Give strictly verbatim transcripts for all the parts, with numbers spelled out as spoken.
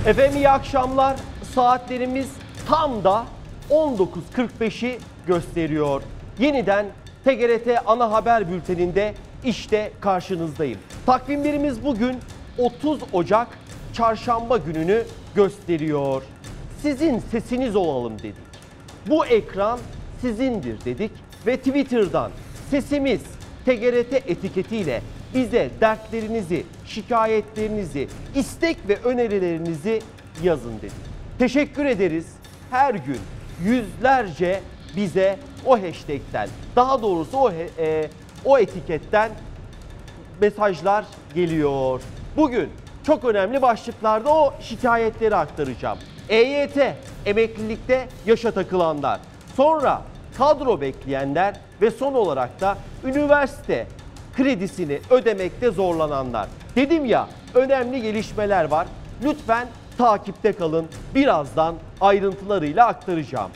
Efendim iyi akşamlar. Saatlerimiz tam da on dokuz kırk beşi gösteriyor. Yeniden T G R T Ana Haber Bülteni'nde işte karşınızdayım. Takvimlerimiz bugün otuz Ocak Çarşamba gününü gösteriyor. Sizin sesiniz olalım dedik. Bu ekran sizindir dedik ve Twitter'dan sesimiz T G R T etiketiyle bize dertlerinizi, şikayetlerinizi, istek ve önerilerinizi yazın dedik. Teşekkür ederiz. Her gün yüzlerce bize o hashtag'ten, daha doğrusu o, e, o etiketten mesajlar geliyor. Bugün çok önemli başlıklarda o şikayetleri aktaracağım. E Y T, emeklilikte yaşa takılanlar, sonra kadro bekleyenler ve son olarak da üniversite kredisini ödemekte zorlananlar. Dedim ya, önemli gelişmeler var. Lütfen takipte kalın. Birazdan ayrıntılarıyla aktaracağım.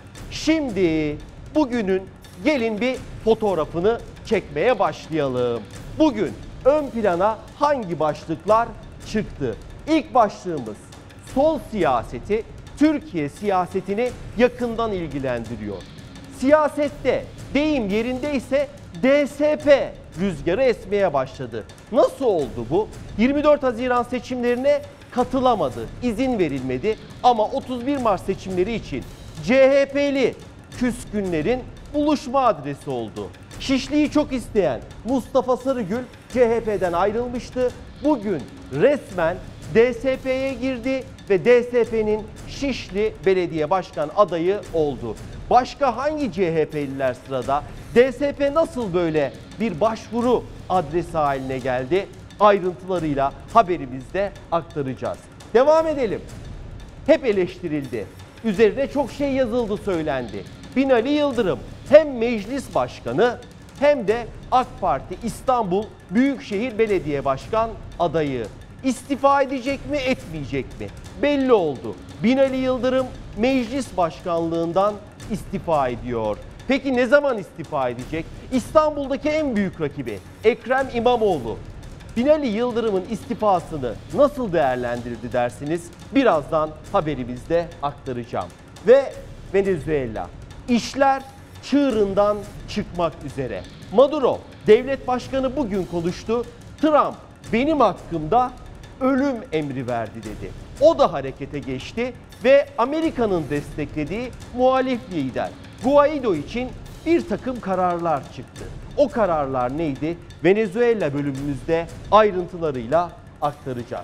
Şimdi bugünün gelin bir fotoğrafını çekmeye başlayalım. Bugün ön plana hangi başlıklar çıktı? İlk başlığımız sol siyaseti, Türkiye siyasetini yakından ilgilendiriyor. Siyasette deyim yerindeyse D S P rüzgarı esmeye başladı. Nasıl oldu bu? yirmi dört Haziran seçimlerine katılamadı, izin verilmedi ama otuz bir Mart seçimleri için C H P'li küskünlerin buluşma adresi oldu. Şişli'yi çok isteyen Mustafa Sarıgül C H P'den ayrılmıştı. Bugün resmen D S P'ye girdi ve D S P'nin Şişli Belediye Başkan adayı oldu. Başka hangi C H P'liler sırada? D S P nasıl böyle bir başvuru adresi haline geldi? Ayrıntılarıyla haberimizde aktaracağız. Devam edelim. Hep eleştirildi. Üzerine çok şey yazıldı, söylendi. Binali Yıldırım hem meclis başkanı hem de AK Parti İstanbul Büyükşehir Belediye Başkan adayı. İstifa edecek mi, etmeyecek mi? Belli oldu. Binali Yıldırım meclis başkanlığından istifa ediyor. Peki ne zaman istifa edecek? İstanbul'daki en büyük rakibi Ekrem İmamoğlu Binali Yıldırım'ın istifasını nasıl değerlendirdi dersiniz? Birazdan haberimizde aktaracağım. Ve Venezuela. İşler çığırından çıkmak üzere. Maduro, devlet başkanı bugün konuştu. Trump benim hakkımda ölüm emri verdi dedi. O da harekete geçti ve Amerika'nın desteklediği muhalif lider Guaido için bir takım kararlar çıktı. O kararlar neydi? Venezuela bölümümüzde ayrıntılarıyla aktaracağız.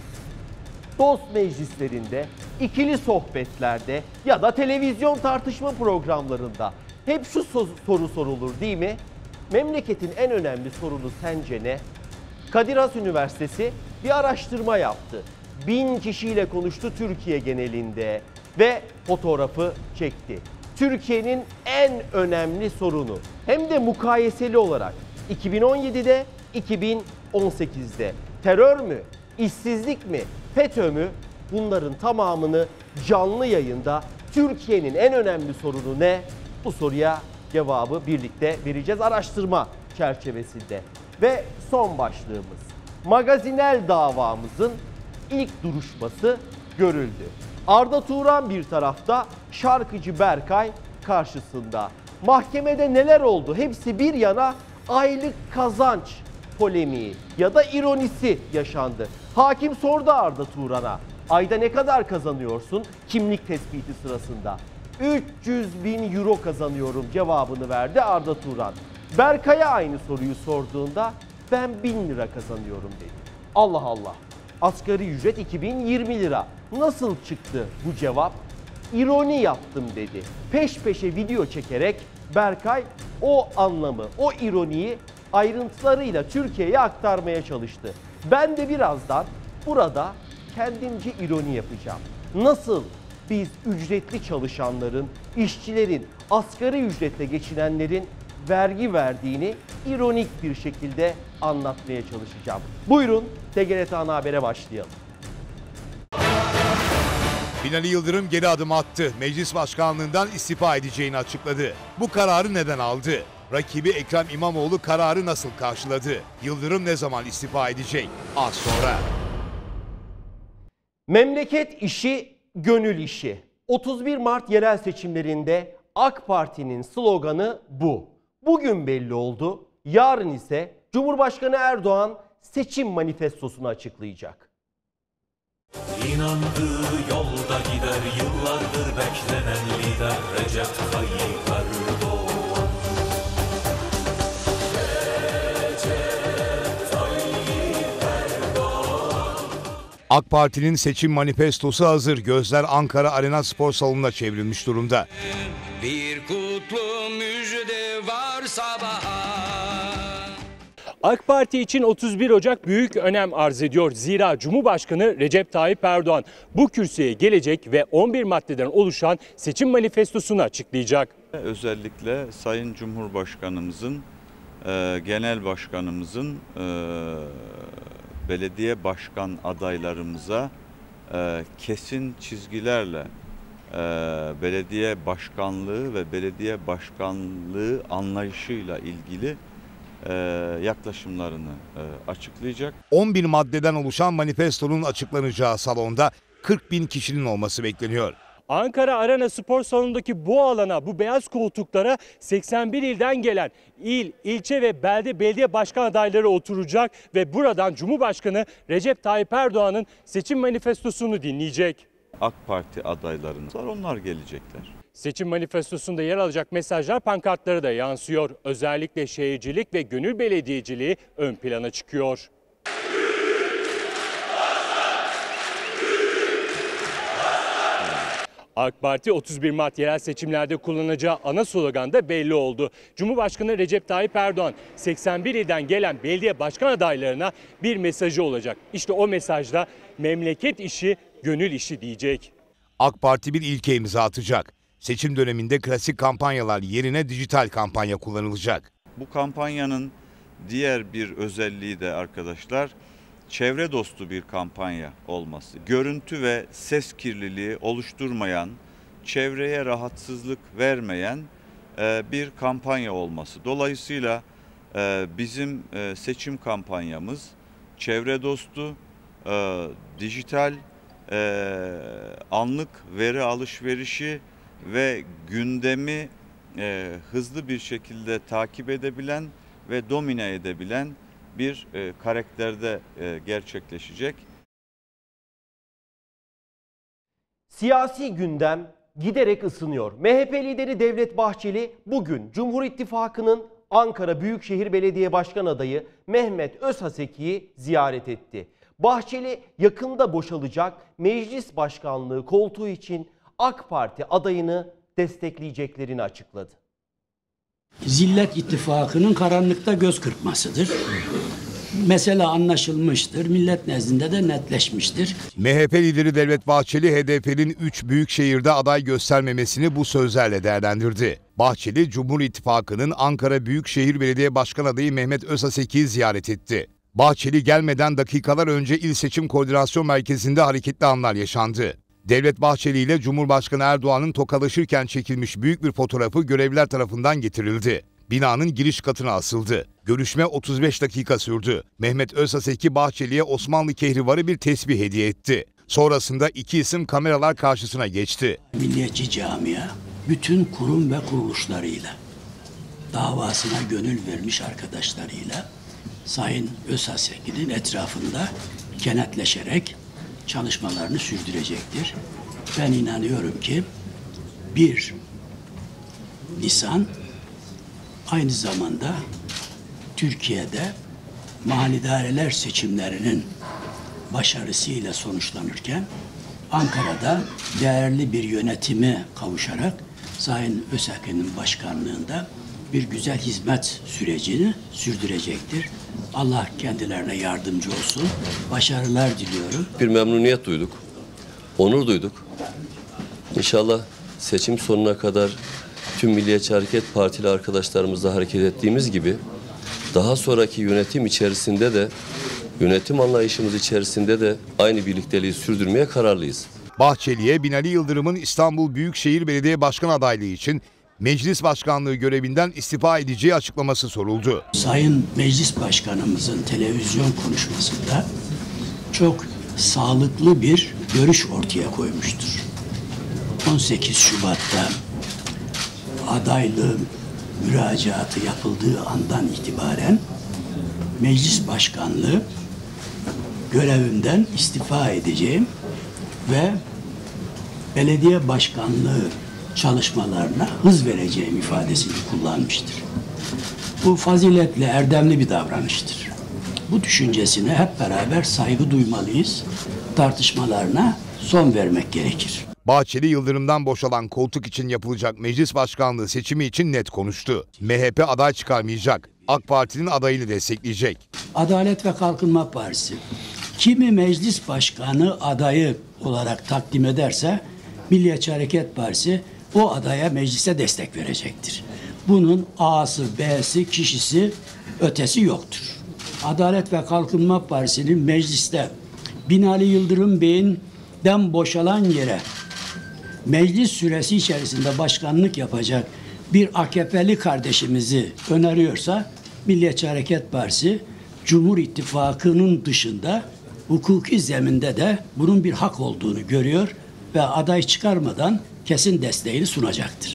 Dost meclislerinde, ikili sohbetlerde ya da televizyon tartışma programlarında hep şu soru sorulur değil mi? Memleketin en önemli sorunu sence ne? Kadir Has Üniversitesi bir araştırma yaptı. Bin kişiyle konuştu Türkiye genelinde ve fotoğrafı çekti. Türkiye'nin en önemli sorunu hem de mukayeseli olarak iki bin on yedide, iki bin on sekizde terör mü, işsizlik mi, FETÖ mü? Bunların tamamını canlı yayında Türkiye'nin en önemli sorunu ne? Bu soruya cevabı birlikte vereceğiz araştırma çerçevesinde. Ve son başlığımız Magazinel davamızın ilk duruşması görüldü. Arda Turan bir tarafta, şarkıcı Berkay karşısında. Mahkemede neler oldu? Hepsi bir yana aylık kazanç polemiği ya da ironisi yaşandı. Hakim sordu Arda Turan'a, ayda ne kadar kazanıyorsun kimlik tespiti sırasında? üç yüz bin euro kazanıyorum cevabını verdi Arda Turan. Berkay'a aynı soruyu sorduğunda ben bin lira kazanıyorum dedi. Allah Allah. Asgari ücret iki bin yirmi lira. Nasıl çıktı bu cevap? İroni yaptım dedi. Peş peşe video çekerek Berkay o anlamı, o ironiyi ayrıntılarıyla Türkiye'ye aktarmaya çalıştı. Ben de birazdan burada kendimce ironi yapacağım. Nasıl biz ücretli çalışanların, işçilerin, asgari ücretle geçinenlerin vergi verdiğini ironik bir şekilde anlatmaya çalışacağım. Buyurun T G R T Ana Haber'e başlayalım. Binali Yıldırım geri adım attı. Meclis başkanlığından istifa edeceğini açıkladı. Bu kararı neden aldı? Rakibi Ekrem İmamoğlu kararı nasıl karşıladı? Yıldırım ne zaman istifa edecek? Az sonra. Memleket işi, gönül işi. otuz bir Mart yerel seçimlerinde AK Parti'nin sloganı bu. Bugün belli oldu. Yarın ise Cumhurbaşkanı Erdoğan seçim manifestosunu açıklayacak. İnandığı yolda gider, yıllardır beklenen lider Recep Tayyip Erdoğan. Recep Tayyip Erdoğan. AK Parti'nin seçim manifestosu hazır. Gözler Ankara Arena Spor Salonu'na çevrilmiş durumda. Bir kutlu müjde var sabaha. AK Parti için otuz bir Ocak büyük önem arz ediyor. Zira Cumhurbaşkanı Recep Tayyip Erdoğan bu kürsüye gelecek ve on bir maddeden oluşan seçim manifestosunu açıklayacak. Özellikle Sayın Cumhurbaşkanımızın, e, Genel Başkanımızın e, belediye başkan adaylarımıza e, kesin çizgilerle e, belediye başkanlığı ve belediye başkanlığı anlayışıyla ilgili e, yaklaşımlarını e, açıklayacak. on bir maddeden oluşan manifestonun açıklanacağı salonda kırk bin kişinin olması bekleniyor. Ankara Arena Spor Salonu'ndaki bu alana, bu beyaz koltuklara seksen bir ilden gelen il, ilçe ve belde belediye başkan adayları oturacak ve buradan Cumhurbaşkanı Recep Tayyip Erdoğan'ın seçim manifestosunu dinleyecek. AK Parti adaylarımız var, onlar gelecekler. Seçim manifestosunda yer alacak mesajlar pankartlara da yansıyor. Özellikle şehircilik ve gönül belediyeciliği ön plana çıkıyor. AK Parti otuz bir Mart yerel seçimlerde kullanacağı ana slogan da belli oldu. Cumhurbaşkanı Recep Tayyip Erdoğan seksen bir ilden gelen belediye başkan adaylarına bir mesajı olacak. İşte o mesajda memleket işi, gönül işi diyecek. AK Parti bir ilke imza atacak. Seçim döneminde klasik kampanyalar yerine dijital kampanya kullanılacak. Bu kampanyanın diğer bir özelliği de arkadaşlar, çevre dostu bir kampanya olması. Görüntü ve ses kirliliği oluşturmayan, çevreye rahatsızlık vermeyen bir kampanya olması. Dolayısıyla bizim seçim kampanyamız çevre dostu, dijital, anlık veri alışverişi ve gündemi hızlı bir şekilde takip edebilen ve domine edebilen bir e, karakterde e, gerçekleşecek. Siyasi gündem giderek ısınıyor. M H P lideri Devlet Bahçeli bugün Cumhur İttifakı'nın Ankara Büyükşehir Belediye Başkan adayı Mehmet Özhaseki'yi ziyaret etti. Bahçeli yakında boşalacak meclis başkanlığı koltuğu için AK Parti adayını destekleyeceklerini açıkladı. Zillet İttifakı'nın karanlıkta göz kırpmasıdır. Mesele anlaşılmıştır. Millet nezdinde de netleşmiştir. M H P lideri Devlet Bahçeli, H D P'nin üç büyük şehirde aday göstermemesini bu sözlerle değerlendirdi. Bahçeli, Cumhur İttifakı'nın Ankara Büyükşehir Belediye Başkan adayı Mehmet Özhaseki'yi ziyaret etti. Bahçeli gelmeden dakikalar önce İl Seçim Koordinasyon Merkezi'nde hareketli anlar yaşandı. Devlet Bahçeli ile Cumhurbaşkanı Erdoğan'ın tokalaşırken çekilmiş büyük bir fotoğrafı görevliler tarafından getirildi. Binanın giriş katına asıldı. Görüşme otuz beş dakika sürdü. Mehmet Özhaseki Bahçeli'ye Osmanlı kehribarı bir tesbih hediye etti. Sonrasında iki isim kameralar karşısına geçti. Milliyetçi camia bütün kurum ve kuruluşlarıyla, davasına gönül vermiş arkadaşlarıyla Sayın Özhaseki'nin etrafında kenetleşerek çalışmalarını sürdürecektir. Ben inanıyorum ki bir Nisan aynı zamanda Türkiye'de mahallidareler seçimlerinin başarısıyla sonuçlanırken Ankara'da değerli bir yönetime kavuşarak Sayın Özhaseki'nin başkanlığında bir güzel hizmet sürecini sürdürecektir. Allah kendilerine yardımcı olsun. Başarılar diliyorum. Bir memnuniyet duyduk. Onur duyduk. İnşallah seçim sonuna kadar tüm Milliyetçi Hareket Partili arkadaşlarımızla hareket ettiğimiz gibi daha sonraki yönetim içerisinde de, yönetim anlayışımız içerisinde de aynı birlikteliği sürdürmeye kararlıyız. Bahçeli'ye Binali Yıldırım'ın İstanbul Büyükşehir Belediye Başkan adaylığı için meclis başkanlığı görevinden istifa edeceği açıklaması soruldu. Sayın Meclis Başkanımızın televizyon konuşmasında çok sağlıklı bir görüş ortaya koymuştur. on sekiz Şubat'ta adaylığın müracaatı yapıldığı andan itibaren meclis başkanlığı görevimden istifa edeceğim ve belediye başkanlığı çalışmalarına hız vereceğim ifadesini kullanmıştır. Bu faziletli, erdemli bir davranıştır. Bu düşüncesine hep beraber saygı duymalıyız. Tartışmalarına son vermek gerekir. Bahçeli, Yıldırım'dan boşalan koltuk için yapılacak meclis başkanlığı seçimi için net konuştu. M H P aday çıkarmayacak. AK Parti'nin adayını destekleyecek. Adalet ve Kalkınma Partisi kimi meclis başkanı adayı olarak takdim ederse Milliyetçi Hareket Partisi o adaya meclise destek verecektir. Bunun A'sı, B'si, kişisi, ötesi yoktur. Adalet ve Kalkınma Partisi'nin mecliste Binali Yıldırım Bey'inden boşalan yere meclis süresi içerisinde başkanlık yapacak bir A K P'li kardeşimizi öneriyorsa Milliyetçi Hareket Partisi Cumhur İttifakı'nın dışında hukuki zeminde de bunun bir hak olduğunu görüyor ve aday çıkarmadan kesin desteğini sunacaktır.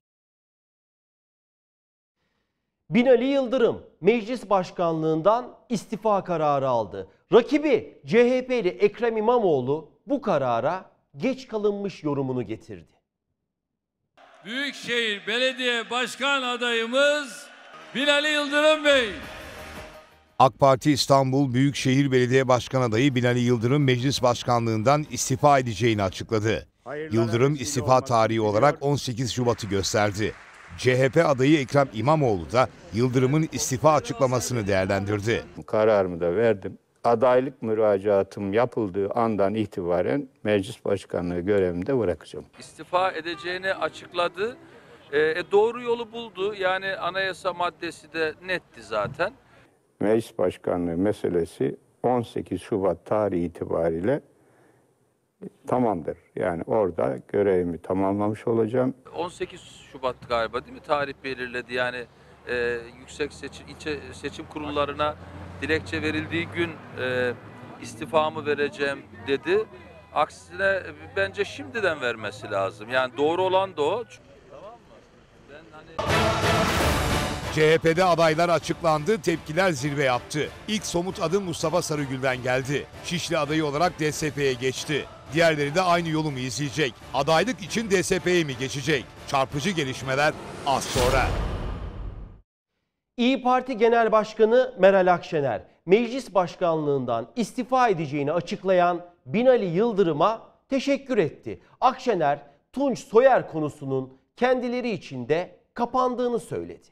Binali Yıldırım meclis başkanlığından istifa kararı aldı. Rakibi C H P'li Ekrem İmamoğlu bu karara geç kalınmış yorumunu getirdi. Büyükşehir Belediye Başkan adayımız Binali Yıldırım Bey. AK Parti İstanbul Büyükşehir Belediye Başkan adayı Binali Yıldırım meclis başkanlığından istifa edeceğini açıkladı. Yıldırım istifa tarihi olarak on sekiz Şubat'ı gösterdi. C H P adayı Ekrem İmamoğlu da Yıldırım'ın istifa açıklamasını değerlendirdi. Kararımı da verdim. Adaylık müracaatım yapıldığı andan itibaren meclis başkanlığı görevimde bırakacağım. İstifa edeceğini açıkladı. E, doğru yolu buldu. Yani anayasa maddesi de netti zaten. Meclis başkanlığı meselesi on sekiz Şubat tarihi itibariyle tamamdır. Yani orada görevimi tamamlamış olacağım. on sekiz Şubat galiba değil mi? Tarih belirledi. Yani e, yüksek seçim, ilçe seçim kurullarına dilekçe verildiği gün e, istifamı vereceğim dedi. Aksine bence şimdiden vermesi lazım. Yani doğru olan da o. Tamam mı? Ben hani... C H P'de adaylar açıklandı, tepkiler zirve yaptı. İlk somut adım Mustafa Sarıgül'den geldi. Şişli adayı olarak D S P'ye geçti. Diğerleri de aynı yolu mu izleyecek? Adaylık için D S P'ye mi geçecek? Çarpıcı gelişmeler az sonra. İYİ Parti Genel Başkanı Meral Akşener, meclis başkanlığından istifa edeceğini açıklayan Binali Yıldırım'a teşekkür etti. Akşener, Tunç Soyer konusunun kendileri için de kapandığını söyledi.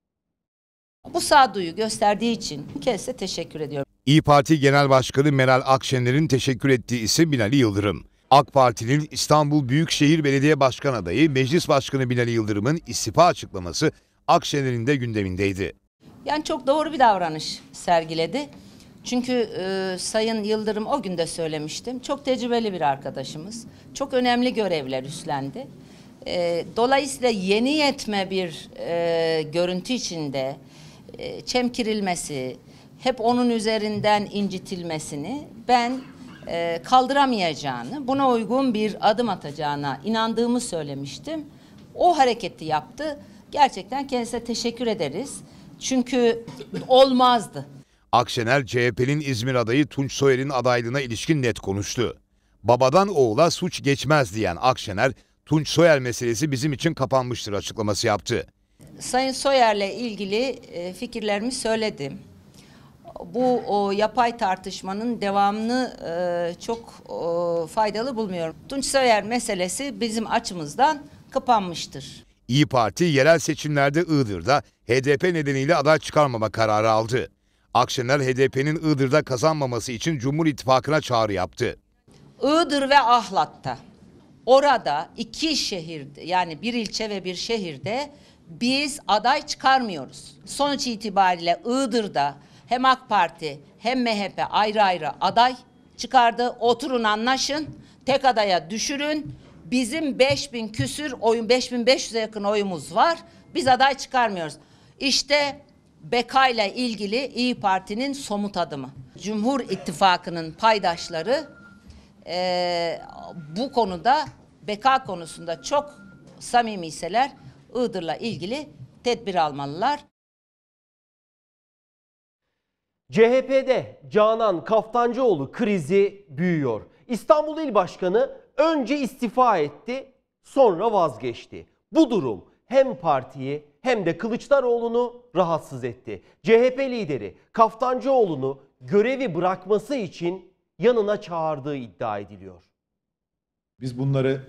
Bu sağduyu gösterdiği için kendisine teşekkür ediyorum. İYİ Parti Genel Başkanı Meral Akşener'in teşekkür ettiği isim Binali Yıldırım. AK Parti'nin İstanbul Büyükşehir Belediye Başkan adayı Meclis Başkanı Binali Yıldırım'ın istifa açıklaması Akşener'in de gündemindeydi. Yani çok doğru bir davranış sergiledi. Çünkü e, Sayın Yıldırım o gün de söylemiştim. Çok tecrübeli bir arkadaşımız. Çok önemli görevler üstlendi. E, dolayısıyla yeni yetme bir e, görüntü içinde e, çemkirilmesi, hep onun üzerinden incitilmesini ben e, kaldıramayacağını, buna uygun bir adım atacağına inandığımı söylemiştim. O hareketi yaptı. Gerçekten kendisine teşekkür ederiz. Çünkü olmazdı. Akşener, C H P'nin İzmir adayı Tunç Soyer'in adaylığına ilişkin net konuştu. Babadan oğula suç geçmez diyen Akşener, Tunç Soyer meselesi bizim için kapanmıştır açıklaması yaptı. Sayın Soyer'le ilgili fikirlerimi söyledim. Bu o yapay tartışmanın devamını e, çok e, faydalı bulmuyorum. Tunç Soyer meselesi bizim açımızdan kapanmıştır. İYİ Parti yerel seçimlerde Iğdır'da H D P nedeniyle aday çıkarmama kararı aldı. Akşener H D P'nin Iğdır'da kazanmaması için Cumhur İttifakı'na çağrı yaptı. Iğdır ve Ahlat'ta, orada iki şehirde, yani bir ilçe ve bir şehirde biz aday çıkarmıyoruz. Sonuç itibariyle Iğdır'da hem AK Parti hem M H P ayrı ayrı aday çıkardı. Oturun anlaşın, tek adaya düşürün. Bizim beş bin küsür oyun, beş bin beş yüze yakın oyumuz var. Biz aday çıkarmıyoruz. İşte Beka ile ilgili İYİ Parti'nin somut adımı. Cumhur İttifakı'nın paydaşları e, bu konuda beka konusunda çok samimiyseler Iğdır'la ilgili tedbir almalılar. C H P'de Canan Kaftancıoğlu krizi büyüyor. İstanbul İl Başkanı önce istifa etti, sonra vazgeçti. Bu durum hem partiyi hem de Kılıçdaroğlu'nu rahatsız etti. C H P lideri Kaftancıoğlu'nu görevi bırakması için yanına çağırdığı iddia ediliyor. Biz bunları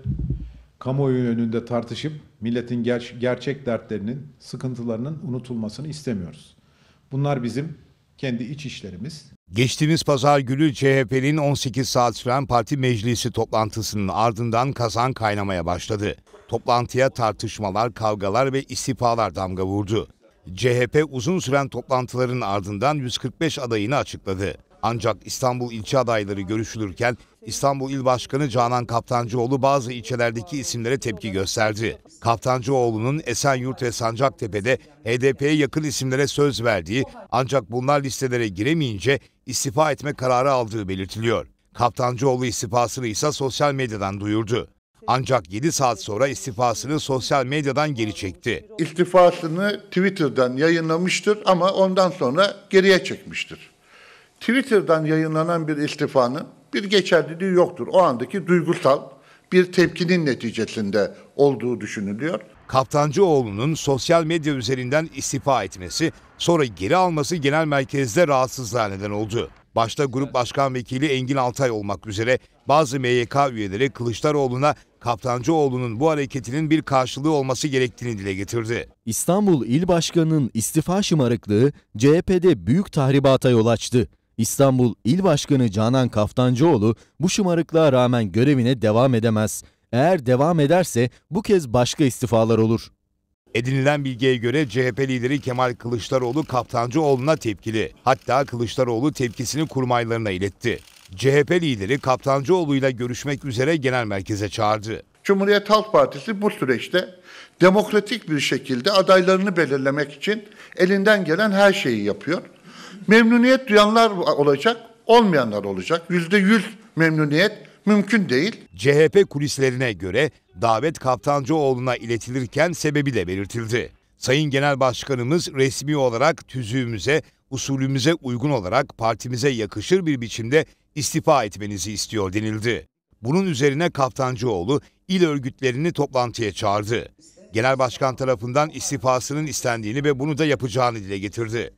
kamuoyu önünde tartışıp milletin ger- gerçek dertlerinin, sıkıntılarının unutulmasını istemiyoruz. Bunlar bizim kendi iç işlerimiz. Geçtiğimiz pazar günü C H P'nin on sekiz saat süren parti meclisi toplantısının ardından kazan kaynamaya başladı. Toplantıya tartışmalar, kavgalar ve istifalar damga vurdu. C H P uzun süren toplantıların ardından yüz kırk beş adayını açıkladı. Ancak İstanbul ilçe adayları görüşülürken İstanbul İl Başkanı Canan Kaftancıoğlu bazı ilçelerdeki isimlere tepki gösterdi. Kaftancıoğlu'nun Esenyurt ve Sancaktepe'de H D P'ye yakın isimlere söz verdiği ancak bunlar listelere giremeyince istifa etme kararı aldığı belirtiliyor. Kaftancıoğlu istifasını ise sosyal medyadan duyurdu. Ancak yedi saat sonra istifasını sosyal medyadan geri çekti. İstifasını Twitter'dan yayınlamıştır ama ondan sonra geriye çekmiştir. Twitter'dan yayınlanan bir istifanın bir geçerliliği yoktur. O andaki duygusal bir tepkinin neticesinde olduğu düşünülüyor. Kaftancıoğlu'nun sosyal medya üzerinden istifa etmesi, sonra geri alması genel merkezde rahatsızlığa neden oldu. Başta Grup Başkan Vekili Engin Altay olmak üzere bazı M Y K üyeleri Kılıçdaroğlu'na Kaftancıoğlu'nun bu hareketinin bir karşılığı olması gerektiğini dile getirdi. İstanbul İl Başkanı'nın istifa şımarıklığı C H P'de büyük tahribata yol açtı. İstanbul İl Başkanı Canan Kaftancıoğlu bu şımarıklığa rağmen görevine devam edemez. Eğer devam ederse bu kez başka istifalar olur. Edinilen bilgiye göre C H P lideri Kemal Kılıçdaroğlu Kaftancıoğlu'na tepkili. Hatta Kılıçdaroğlu tepkisini kurmaylarına iletti. C H P lideri Kaftancıoğlu'yla görüşmek üzere genel merkeze çağırdı. Cumhuriyet Halk Partisi bu süreçte demokratik bir şekilde adaylarını belirlemek için elinden gelen her şeyi yapıyor. Memnuniyet duyanlar olacak, olmayanlar olacak. Yüzde yüz memnuniyet mümkün değil. C H P kulislerine göre davet Kaftancıoğlu'na iletilirken sebebi de belirtildi. Sayın Genel Başkanımız resmi olarak tüzüğümüze, usulümüze uygun olarak partimize yakışır bir biçimde istifa etmenizi istiyor denildi. Bunun üzerine Kaftancıoğlu il örgütlerini toplantıya çağırdı. Genel Başkan tarafından istifasının istendiğini ve bunu da yapacağını dile getirdi.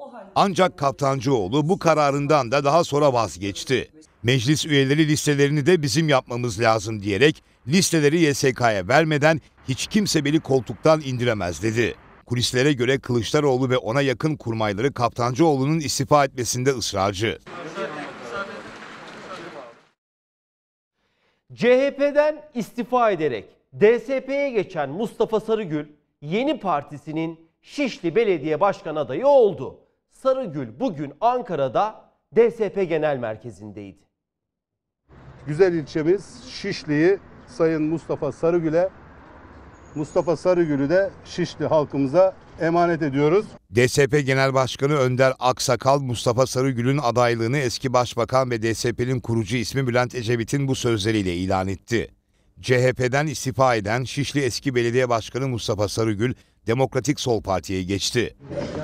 Ancak Kaftancıoğlu bu kararından da daha sonra vazgeçti. Meclis üyeleri listelerini de bizim yapmamız lazım diyerek listeleri Y S K'ya vermeden hiç kimse beni koltuktan indiremez dedi. Kulislere göre Kılıçdaroğlu ve ona yakın kurmayları Kaftancıoğlu'nun istifa etmesinde ısrarcı. C H P'den istifa ederek D S P'ye geçen Mustafa Sarıgül yeni partisinin Şişli Belediye Başkan adayı oldu. Sarıgül bugün Ankara'da D S P Genel Merkezi'ndeydi. Güzel ilçemiz Şişli'yi Sayın Mustafa Sarıgül'e, Mustafa Sarıgül'ü de Şişli halkımıza emanet ediyoruz. D S P Genel Başkanı Önder Aksakal, Mustafa Sarıgül'ün adaylığını eski Başbakan ve D S P'nin kurucu ismi Bülent Ecevit'in bu sözleriyle ilan etti. C H P'den istifa eden Şişli eski Belediye Başkanı Mustafa Sarıgül, Demokratik Sol Parti'ye geçti.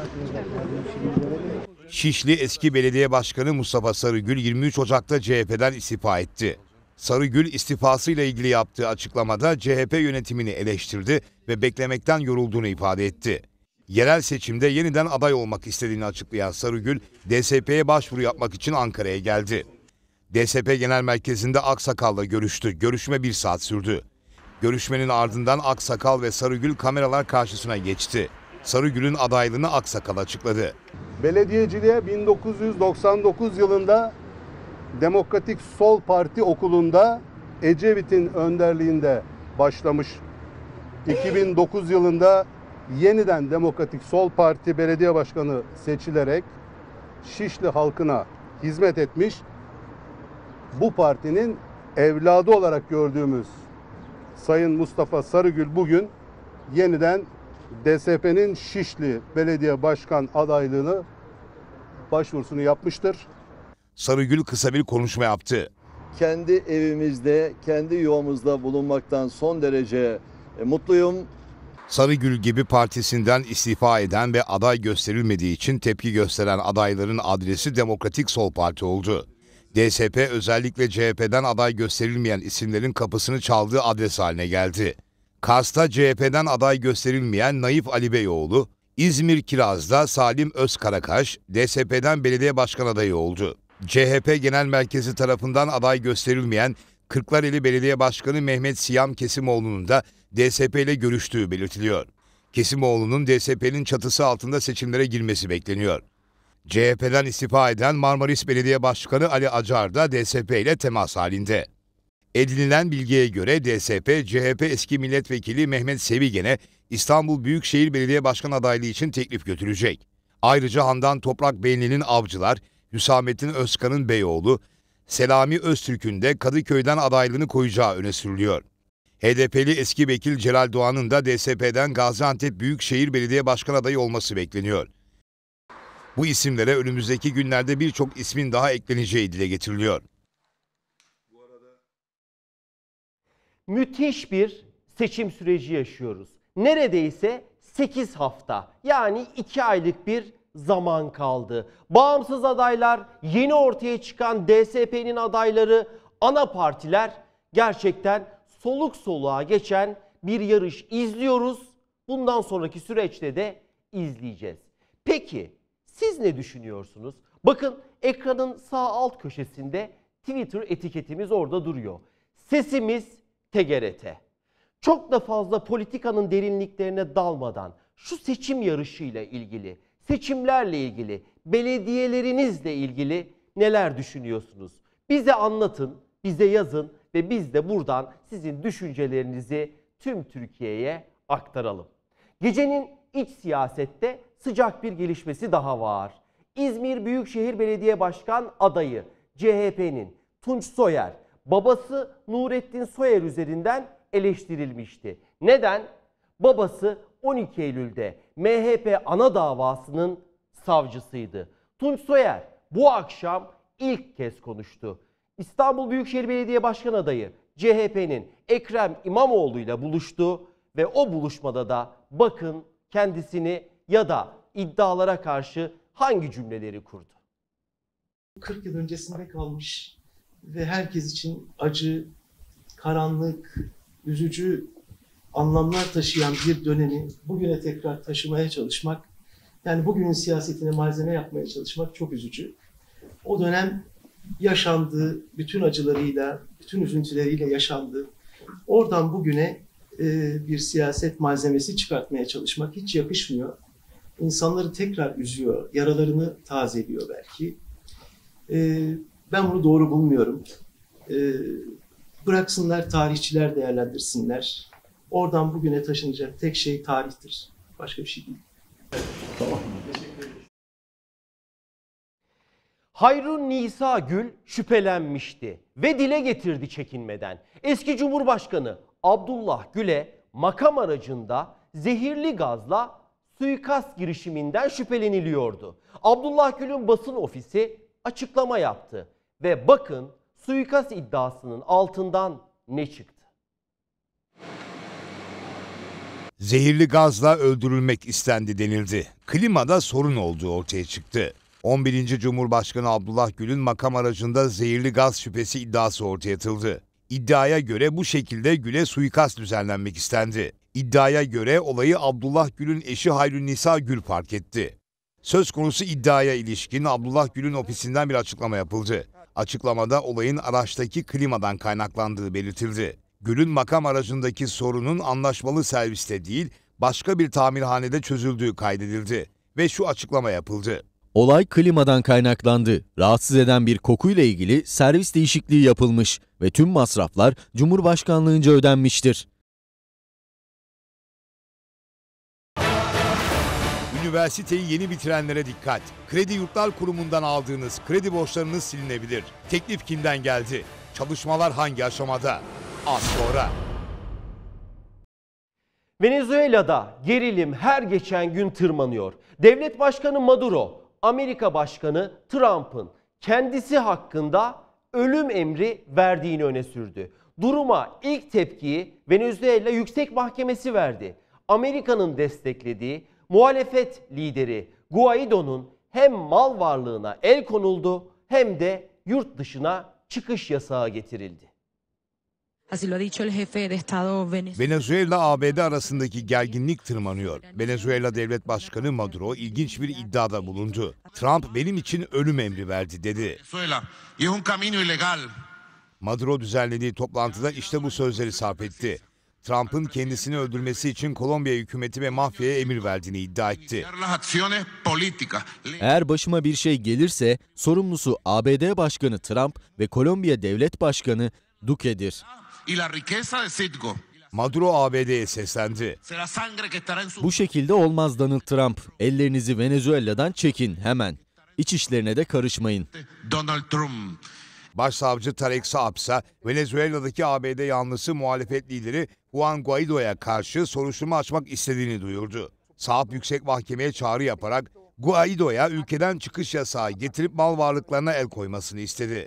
Şişli eski Belediye Başkanı Mustafa Sarıgül yirmi üç Ocak'ta C H P'den istifa etti. Sarıgül istifasıyla ilgili yaptığı açıklamada C H P yönetimini eleştirdi ve beklemekten yorulduğunu ifade etti. Yerel seçimde yeniden aday olmak istediğini açıklayan Sarıgül, D S P'ye başvuru yapmak için Ankara'ya geldi. D S P Genel Merkezi'nde Aksakal'la görüştü. Görüşme bir saat sürdü. Görüşmenin ardından Aksakal ve Sarıgül kameralar karşısına geçti. Sarıgül'ün adaylığını Aksakal açıkladı. Belediyeciliğe bin dokuz yüz doksan dokuz yılında Demokratik Sol Parti Okulu'nda Ecevit'in önderliğinde başlamış. iki bin dokuz yılında yeniden Demokratik Sol Parti Belediye Başkanı seçilerek Şişli halkına hizmet etmiş. Bu partinin evladı olarak gördüğümüz Sayın Mustafa Sarıgül bugün yeniden D S P'nin Şişli Belediye Başkan adaylığını başvurusunu yapmıştır. Sarıgül kısa bir konuşma yaptı. kendi evimizde, kendi yuvamızda bulunmaktan son derece mutluyum. Sarıgül gibi partisinden istifa eden ve aday gösterilmediği için tepki gösteren adayların adresi Demokratik Sol Parti oldu. D S P özellikle C H P'den aday gösterilmeyen isimlerin kapısını çaldığı adres haline geldi. Kars'ta C H P'den aday gösterilmeyen Naif Ali Beyoğlu, İzmir Kiraz'da Salim Özkarakaş, D S P'den belediye başkan adayı oldu. C H P Genel Merkezi tarafından aday gösterilmeyen Kırklareli Belediye Başkanı Mehmet Siyam Kesimoğlu'nun da D S P ile görüştüğü belirtiliyor. Kesimoğlu'nun D S P'nin çatısı altında seçimlere girmesi bekleniyor. C H P'den istifa eden Marmaris Belediye Başkanı Ali Acar da D S P ile temas halinde. Edinilen bilgiye göre D S P, C H P eski milletvekili Mehmet Sevigen'e İstanbul Büyükşehir Belediye Başkan adaylığı için teklif götürecek. Ayrıca Handan Toprak Beyli'nin Avcılar, Hüsamettin Özkan'ın Beyoğlu, Selami Öztürk'ün de Kadıköy'den adaylığını koyacağı öne sürülüyor. H D P'li eski vekil Celal Doğan'ın da D S P'den Gaziantep Büyükşehir Belediye Başkan adayı olması bekleniyor. Bu isimlere önümüzdeki günlerde birçok ismin daha ekleneceği dile getiriliyor. Müthiş bir seçim süreci yaşıyoruz. Neredeyse sekiz hafta, yani iki aylık bir zaman kaldı. Bağımsız adaylar, yeni ortaya çıkan D S P'nin adayları, ana partiler, gerçekten soluk soluğa geçen bir yarış izliyoruz. Bundan sonraki süreçte de izleyeceğiz. Peki siz ne düşünüyorsunuz? Bakın ekranın sağ alt köşesinde Twitter etiketimiz orada duruyor. Sesimiz T G R T. Çok da fazla politikanın derinliklerine dalmadan şu seçim yarışıyla ilgili, seçimlerle ilgili, belediyelerinizle ilgili neler düşünüyorsunuz? Bize anlatın, bize yazın ve biz de buradan sizin düşüncelerinizi tüm Türkiye'ye aktaralım. Gecenin iç siyasette sıcak bir gelişmesi daha var. İzmir Büyükşehir Belediye Başkan adayı C H P'nin Tunç Soyer, babası Nurettin Soyer üzerinden eleştirilmişti. Neden? Babası on iki Eylül'de M H P ana davasının savcısıydı. Tunç Soyer bu akşam ilk kez konuştu. İstanbul Büyükşehir Belediye Başkan adayı C H P'nin Ekrem İmamoğlu ile buluştu ve o buluşmada da bakın kendisini ya da iddialara karşı hangi cümleleri kurdu. kırk yıl öncesinde kalmış ve herkes için acı, karanlık, üzücü anlamlar taşıyan bir dönemi bugüne tekrar taşımaya çalışmak, yani bugünün siyasetine malzeme yapmaya çalışmak çok üzücü. O dönem yaşandı, bütün acılarıyla, bütün üzüntüleriyle yaşandı. Oradan bugüne e, bir siyaset malzemesi çıkartmaya çalışmak hiç yakışmıyor. İnsanları tekrar üzüyor, yaralarını tazeliyor belki. E, ben bunu doğru bulmuyorum. E, bıraksınlar, tarihçiler değerlendirsinler. Oradan bugüne taşınacak tek şey tarihtir. Başka bir şey değil. Tamam. Hayrun Nisa Gül şüphelenmişti ve dile getirdi çekinmeden. Eski Cumhurbaşkanı Abdullah Gül'e makam aracında zehirli gazla suikast girişiminden şüpheleniliyordu. Abdullah Gül'ün basın ofisi açıklama yaptı ve bakın suikast iddiasının altından ne çıktı? Zehirli gazla öldürülmek istendi denildi. Klimada sorun olduğu ortaya çıktı. on birinci Cumhurbaşkanı Abdullah Gül'ün makam aracında zehirli gaz şüphesi iddiası ortaya atıldı. İddiaya göre bu şekilde Gül'e suikast düzenlenmek istendi. İddiaya göre olayı Abdullah Gül'ün eşi Hayrun Nisa Gül fark etti. Söz konusu iddiaya ilişkin Abdullah Gül'ün ofisinden bir açıklama yapıldı. Açıklamada olayın araçtaki klimadan kaynaklandığı belirtildi. Gül'ün makam aracındaki sorunun anlaşmalı serviste değil, başka bir tamirhanede çözüldüğü kaydedildi ve şu açıklama yapıldı. Olay klimadan kaynaklandı. Rahatsız eden bir kokuyla ilgili servis değişikliği yapılmış ve tüm masraflar Cumhurbaşkanlığınca ödenmiştir. Üniversiteyi yeni bitirenlere dikkat. Kredi Yurtlar Kurumu'ndan aldığınız kredi borçlarınız silinebilir. Teklif kimden geldi? Çalışmalar hangi aşamada? Az sonra. Venezuela'da gerilim her geçen gün tırmanıyor. Devlet Başkanı Maduro, Amerika Başkanı Trump'ın kendisi hakkında ölüm emri verdiğini öne sürdü. Duruma ilk tepkiyi Venezuela Yüksek Mahkemesi verdi. Amerika'nın desteklediği muhalefet lideri Guaido'nun hem mal varlığına el konuldu hem de yurt dışına çıkış yasağı getirildi. Venezuela A B D arasındaki gerginlik tırmanıyor. Venezuela Devlet Başkanı Maduro ilginç bir iddiada bulundu. Trump benim için ölüm emri verdi dedi. Maduro düzenlediği toplantıda işte bu sözleri sarf etti. Trump'ın kendisini öldürmesi için Kolombiya hükümeti ve mafyaya emir verdiğini iddia etti. Eğer başıma bir şey gelirse sorumlusu A B D Başkanı Trump ve Kolombiya Devlet Başkanı Duque'dir. Maduro A B D'ye seslendi. Bu şekilde olmaz Donald Trump. Ellerinizi Venezuela'dan çekin hemen. İç işlerine de karışmayın. Donald Trump. Başsavcı Tarek Saab ise Venezuela'daki A B D yanlısı muhalefet lideri Juan Guaido'ya karşı soruşturma açmak istediğini duyurdu. Saab Yüksek Mahkeme'ye çağrı yaparak Guaido'ya ülkeden çıkış yasağı getirip mal varlıklarına el koymasını istedi.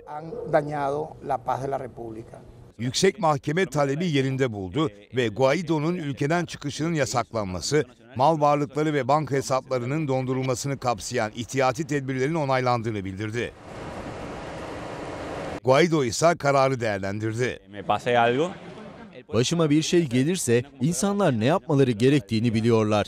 Yüksek Mahkeme talebi yerinde buldu ve Guaido'nun ülkeden çıkışının yasaklanması, mal varlıkları ve banka hesaplarının dondurulmasını kapsayan ihtiyati tedbirlerin onaylandığını bildirdi. Guaido ise kararı değerlendirdi. Başıma bir şey gelirse insanlar ne yapmaları gerektiğini biliyorlar.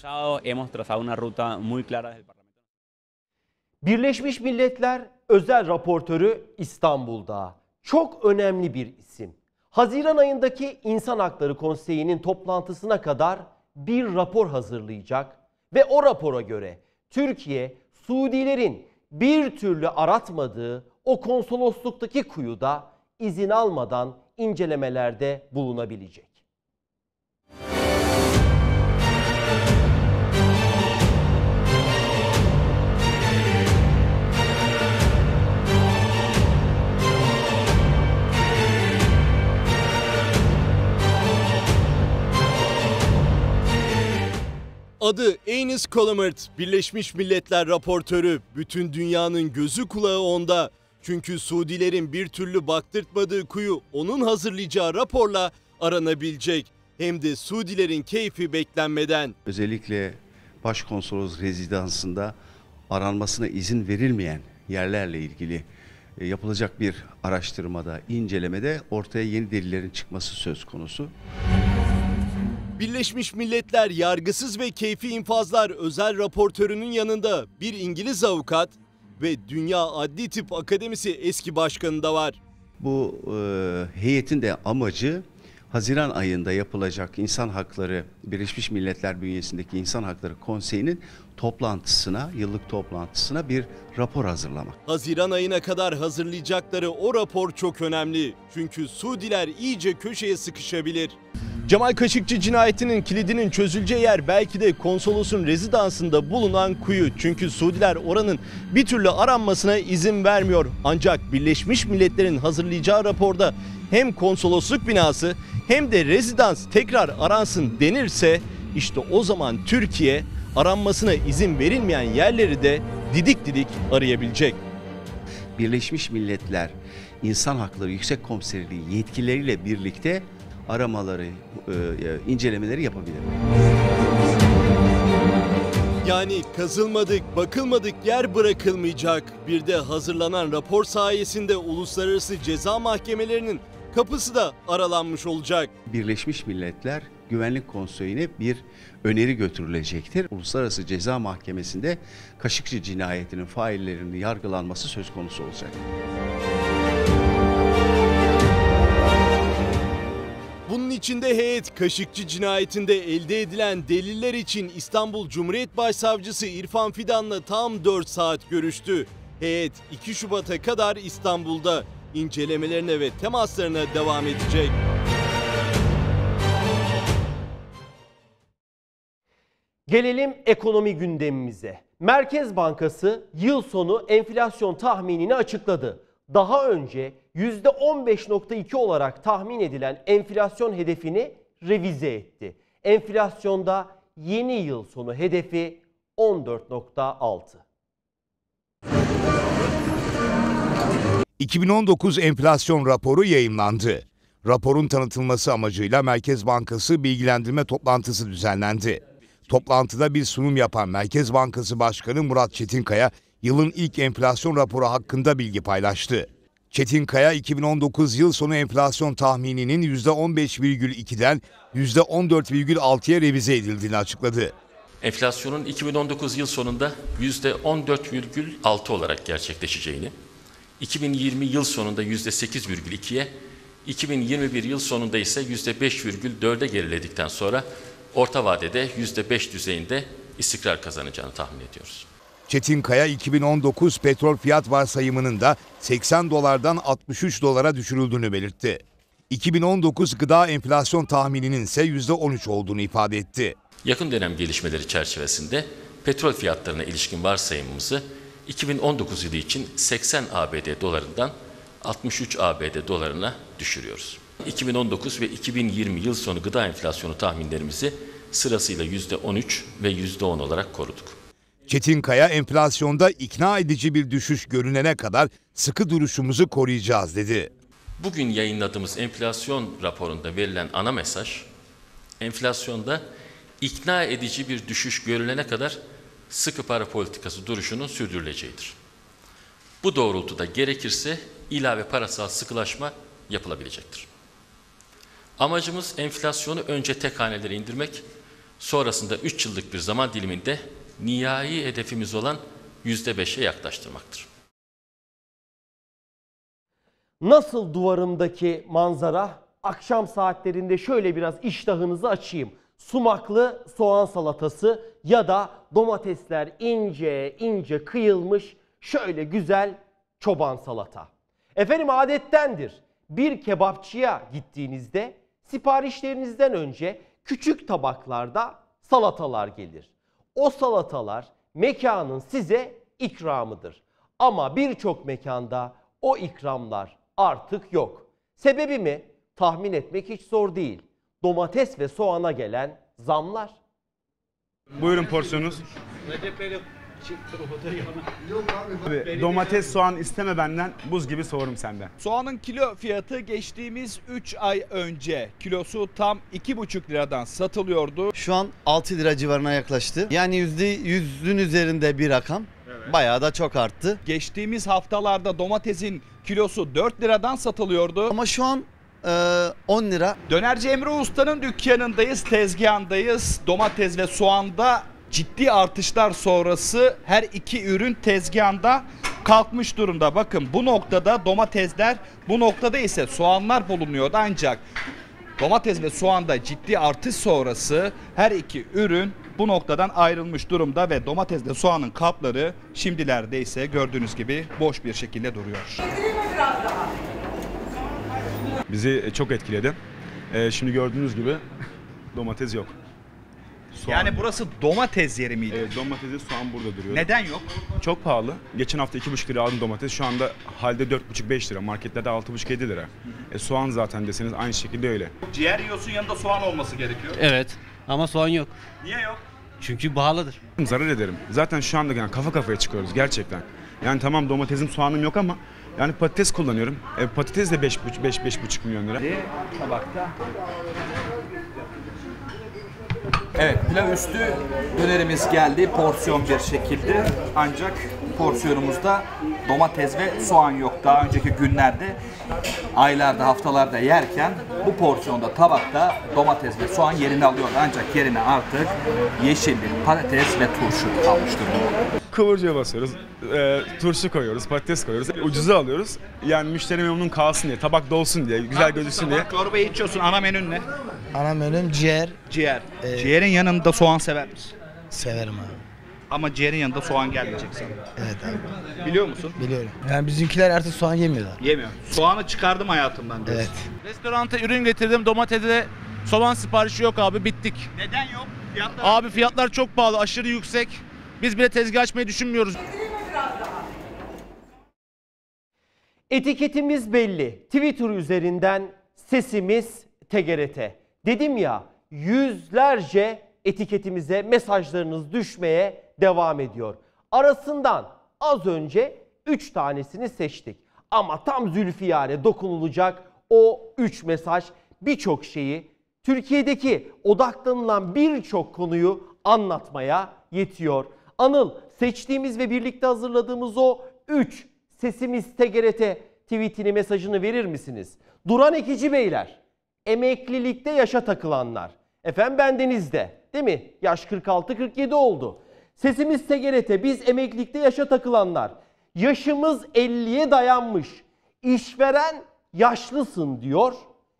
Birleşmiş Milletler Özel Raportörü İstanbul'da. Çok önemli bir isim. Haziran ayındaki İnsan Hakları Konseyi'nin toplantısına kadar bir rapor hazırlayacak ve o rapora göre Türkiye, Suudilerin bir türlü aratmadığı o konsolosluktaki kuyuda izin almadan incelemelerde bulunabilecek. Adı Enis Kolomert, Birleşmiş Milletler raportörü. Bütün dünyanın gözü kulağı onda. Çünkü Suudilerin bir türlü baktırtmadığı kuyu onun hazırlayacağı raporla aranabilecek. Hem de Suudilerin keyfi beklenmeden. Özellikle Başkonsolos rezidansında aranmasına izin verilmeyen yerlerle ilgili yapılacak bir araştırmada, incelemede ortaya yeni delillerin çıkması söz konusu. Birleşmiş Milletler Yargısız ve Keyfi İnfazlar Özel Raportörü'nün yanında bir İngiliz avukat ve Dünya Adli Tıp Akademisi eski başkanı da var. Bu e, heyetin de amacı Haziran ayında yapılacak İnsan Hakları, Birleşmiş Milletler bünyesindeki İnsan Hakları Konseyi'nin toplantısına, yıllık toplantısına bir rapor hazırlamak. Haziran ayına kadar hazırlayacakları o rapor çok önemli. Çünkü Suudiler iyice köşeye sıkışabilir. Cemal Kaşıkçı cinayetinin kilidinin çözüleceği yer belki de konsolosun rezidansında bulunan kuyu. Çünkü Suudiler oranın bir türlü aranmasına izin vermiyor. Ancak Birleşmiş Milletler'in hazırlayacağı raporda hem konsolosluk binası hem de rezidans tekrar aransın denirse işte o zaman Türkiye aranmasına izin verilmeyen yerleri de didik didik arayabilecek. Birleşmiş Milletler İnsan Hakları Yüksek Komiserliği yetkilileriyle birlikte aramaları, e, incelemeleri yapabilir. Yani kazılmadık, bakılmadık yer bırakılmayacak. Bir de hazırlanan rapor sayesinde uluslararası ceza mahkemelerinin kapısı da aralanmış olacak. Birleşmiş Milletler Güvenlik Konseyi'ne bir öneri götürülecektir. Uluslararası Ceza Mahkemesi'nde Kaşıkçı cinayetinin faillerinin yargılanması söz konusu olacak. Bunun içinde heyet Kaşıkçı cinayetinde elde edilen deliller için İstanbul Cumhuriyet Başsavcısı İrfan Fidan'la tam dört saat görüştü. Heyet iki Şubat'a kadar İstanbul'da incelemelerine ve temaslarına devam edecek. Gelelim ekonomi gündemimize. Merkez Bankası yıl sonu enflasyon tahminini açıkladı. Daha önce yüzde on beş nokta iki olarak tahmin edilen enflasyon hedefini revize etti. Enflasyonda yeni yıl sonu hedefi on dört nokta altı. iki bin on dokuz enflasyon raporu yayımlandı. Raporun tanıtılması amacıyla Merkez Bankası bilgilendirme toplantısı düzenlendi. Toplantıda bir sunum yapan Merkez Bankası Başkanı Murat Çetinkaya, yılın ilk enflasyon raporu hakkında bilgi paylaştı. Çetinkaya, iki bin on dokuz yıl sonu enflasyon tahmininin yüzde on beş virgül iki'den yüzde on dört virgül altı'ya revize edildiğini açıkladı. Enflasyonun iki bin on dokuz yıl sonunda yüzde on dört virgül altı olarak gerçekleşeceğini, iki bin yirmi yıl sonunda yüzde sekiz virgül iki'ye, iki bin yirmi bir yıl sonunda ise yüzde beş virgül dört'e geriledikten sonra orta vadede yüzde beş düzeyinde istikrar kazanacağını tahmin ediyoruz. Çetinkaya, iki bin on dokuz petrol fiyat varsayımının da seksen dolardan altmış üç dolara düşürüldüğünü belirtti. iki bin on dokuz gıda enflasyon tahmininin ise yüzde on üç olduğunu ifade etti. Yakın dönem gelişmeleri çerçevesinde petrol fiyatlarına ilişkin varsayımımızı iki bin on dokuz yılı için seksen A B D dolarından altmış üç A B D dolarına düşürüyoruz. iki bin on dokuz ve iki bin yirmi yıl sonu gıda enflasyonu tahminlerimizi sırasıyla yüzde on üç ve yüzde on olarak koruduk. Çetinkaya, enflasyonda ikna edici bir düşüş görünene kadar sıkı duruşumuzu koruyacağız dedi. Bugün yayınladığımız enflasyon raporunda verilen ana mesaj, enflasyonda ikna edici bir düşüş görülene kadar sıkı para politikası duruşunun sürdürüleceğidir. Bu doğrultuda gerekirse ilave parasal sıkılaşma yapılabilecektir. Amacımız enflasyonu önce tek hanelere indirmek, sonrasında üç yıllık bir zaman diliminde nihai hedefimiz olan yüzde beş'e yaklaştırmaktır. Nasıl duvarımdaki manzara? Akşam saatlerinde şöyle biraz iştahınızı açayım. Sumaklı soğan salatası ya da domatesler ince ince kıyılmış şöyle güzel çoban salata. Efendim, adettendir. Bir kebapçıya gittiğinizde siparişlerinizden önce küçük tabaklarda salatalar gelir. O salatalar mekanın size ikramıdır. Ama birçok mekanda o ikramlar artık yok. Sebebi mi? Tahmin etmek hiç zor değil. Domates ve soğana gelen zamlar. Buyurun porsiyonunuz. Abi, domates, soğan isteme benden, buz gibi soğurum senden. Soğanın kilo fiyatı geçtiğimiz üç ay önce kilosu tam iki buçuk liradan satılıyordu. Şu an altı lira civarına yaklaştı. Yani yüzde yüzün üzerinde bir rakam. Evet. Bayağı da çok arttı. Geçtiğimiz haftalarda domatesin kilosu dört liradan satılıyordu. Ama şu an on lira. Dönerci Emre Usta'nın dükkanındayız, tezgahındayız. Domates ve soğanda ciddi artışlar sonrası her iki ürün tezgahında kalkmış durumda. Bakın, bu noktada domatesler, bu noktada ise soğanlar bulunuyordu, ancak domates ve soğanda ciddi artış sonrası her iki ürün bu noktadan ayrılmış durumda ve domatesle soğanın kapları şimdilerde ise gördüğünüz gibi boş bir şekilde duruyor. Bizi çok etkiledi. Ee, şimdi gördüğünüz gibi domates yok. Soğan yani burası domates yeri miydi? Evet, domatesi, soğan burada duruyor. Neden yok? Çok pahalı. Geçen hafta iki buçuk lira aldım domates. Şu anda halde dört buçuk beş lira. Marketlerde altı buçuk yedi lira. E, soğan zaten deseniz aynı şekilde öyle. Ciğer yiyorsun, yanında soğan olması gerekiyor. Evet, ama soğan yok. Niye yok? Çünkü pahalıdır. Zarar ederim. Zaten şu anda yani kafa kafaya çıkıyoruz gerçekten. Yani tamam, domatesim, soğanım yok ama yani patates kullanıyorum. E, patates de beş buçuk milyon lira. Tabakta. Evet, pilav üstü dönerimiz geldi porsiyon bir şekilde, ancak porsiyonumuzda domates ve soğan yok. Daha önceki günlerde, aylarda, haftalarda yerken bu porsiyonda tabakta domates ve soğan yerini alıyor, ancak yerine artık yeşillik, patates ve turşu kalmış durumda. Kıvırcıya basıyoruz, e, turşu koyuyoruz, patates koyuyoruz, ucuza alıyoruz. Yani müşteri memnun kalsın diye, tabak dolsun diye, güzel gözüksün diye. Çorbayı içiyorsun, ana menün ne? Ana menüm ciğer. Ciğer. Ee, Ciğerin yanında soğan sever misin? Severim abi. Ama ciğerin yanında soğan gelmeyecek sana. Evet abi. Biliyor musun? Biliyorum. Yani bizimkiler artık soğan yemiyorlar. Yemiyor. Soğanı çıkardım hayatımdan diyorsun. Evet. Restoranta ürün getirdim, domatese soğan siparişi yok abi, bittik. Neden yok? Fiyatlar... Abi fiyatlar çok pahalı, aşırı yüksek. Biz bile tezgah açmayı düşünmüyoruz. Etiketimiz belli. Twitter üzerinden sesimiz T G R T. Dedim ya, yüzlerce etiketimize mesajlarınız düşmeye devam ediyor. Arasından az önce üç tanesini seçtik. Ama tam Zülfiyar'e dokunulacak o üç mesaj birçok şeyi, Türkiye'deki odaklanılan birçok konuyu anlatmaya yetiyor. Anıl, seçtiğimiz ve birlikte hazırladığımız o üç Sesimiz T G R T tweetini, mesajını verir misiniz? Duran Ekici Beyler, emeklilikte yaşa takılanlar. Efendim bendenizde, değil mi? Yaş kırk altı kırk yedi oldu. Sesimiz T G R T, biz emeklilikte yaşa takılanlar. Yaşımız elliye dayanmış. İşveren yaşlısın diyor,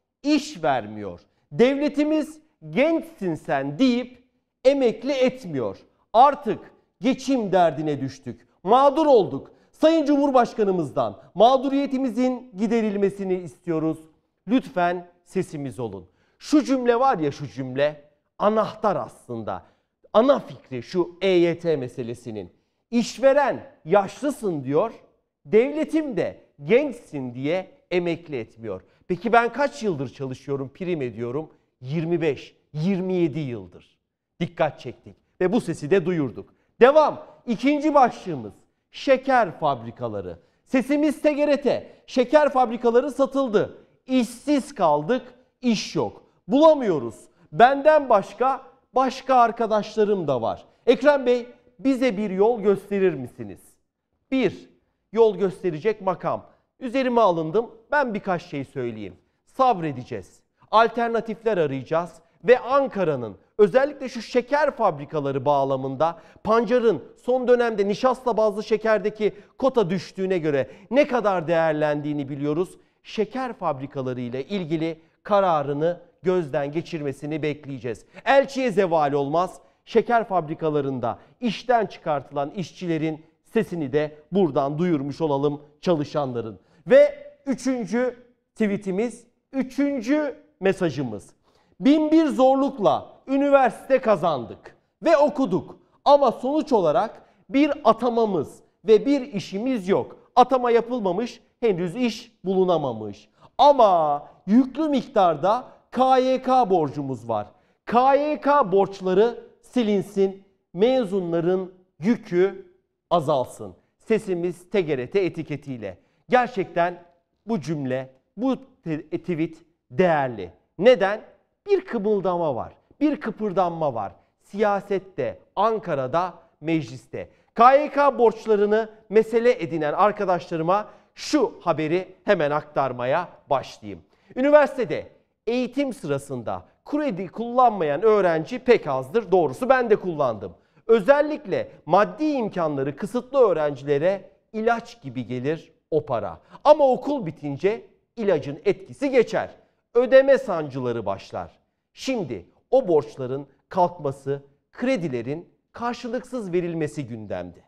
iş vermiyor. Devletimiz gençsin sen deyip emekli etmiyor. Artık geçim derdine düştük. Mağdur olduk. Sayın Cumhurbaşkanımızdan mağduriyetimizin giderilmesini istiyoruz. Lütfen sesimiz olun. Şu cümle var ya, şu cümle anahtar aslında. Ana fikri şu E Y T meselesinin. İşveren yaşlısın diyor, devletim de gençsin diye emekli etmiyor. Peki ben kaç yıldır çalışıyorum, prim ediyorum? yirmi beş yirmi yedi yıldır. Dikkat çektik ve bu sesi de duyurduk. Devam. İkinci başlığımız şeker fabrikaları. Sesimiz T G R T. Şeker fabrikaları satıldı. İşsiz kaldık, iş yok. Bulamıyoruz. Benden başka başka arkadaşlarım da var. Ekrem Bey, bize bir yol gösterir misiniz? Bir, yol gösterecek makam. Üzerime alındım, ben birkaç şey söyleyeyim. Sabredeceğiz. Alternatifler arayacağız ve Ankara'nın özellikle şu şeker fabrikaları bağlamında pancarın son dönemde nişasta bazlı şekerdeki kota düştüğüne göre ne kadar değerlendiğini biliyoruz. Şeker fabrikaları ile ilgili kararını gözden geçirmesini bekleyeceğiz. Elçiye zeval olmaz. Şeker fabrikalarında işten çıkartılan işçilerin sesini de buradan duyurmuş olalım, çalışanların. Ve üçüncü tweetimiz, üçüncü mesajımız. Bin bir zorlukla üniversite kazandık ve okuduk. Ama sonuç olarak bir atamamız ve bir işimiz yok. Atama yapılmamış, henüz iş bulunamamış. Ama yüklü miktarda K Y K borcumuz var. K Y K borçları silinsin, mezunların yükü azalsın. Sesimiz T G R T etiketiyle. Gerçekten bu cümle, bu tweet değerli. Neden? Bir kımıldama var, bir kıpırdanma var. Siyasette, Ankara'da, mecliste. K Y K borçlarını mesele edinen arkadaşlarıma şu haberi hemen aktarmaya başlayayım. Üniversitede eğitim sırasında kredi kullanmayan öğrenci pek azdır. Doğrusu ben de kullandım. Özellikle maddi imkanları kısıtlı öğrencilere ilaç gibi gelir o para. Ama okul bitince ilacın etkisi geçer. Ödeme sancıları başlar. Şimdi o borçların kalkması, kredilerin karşılıksız verilmesi gündemde.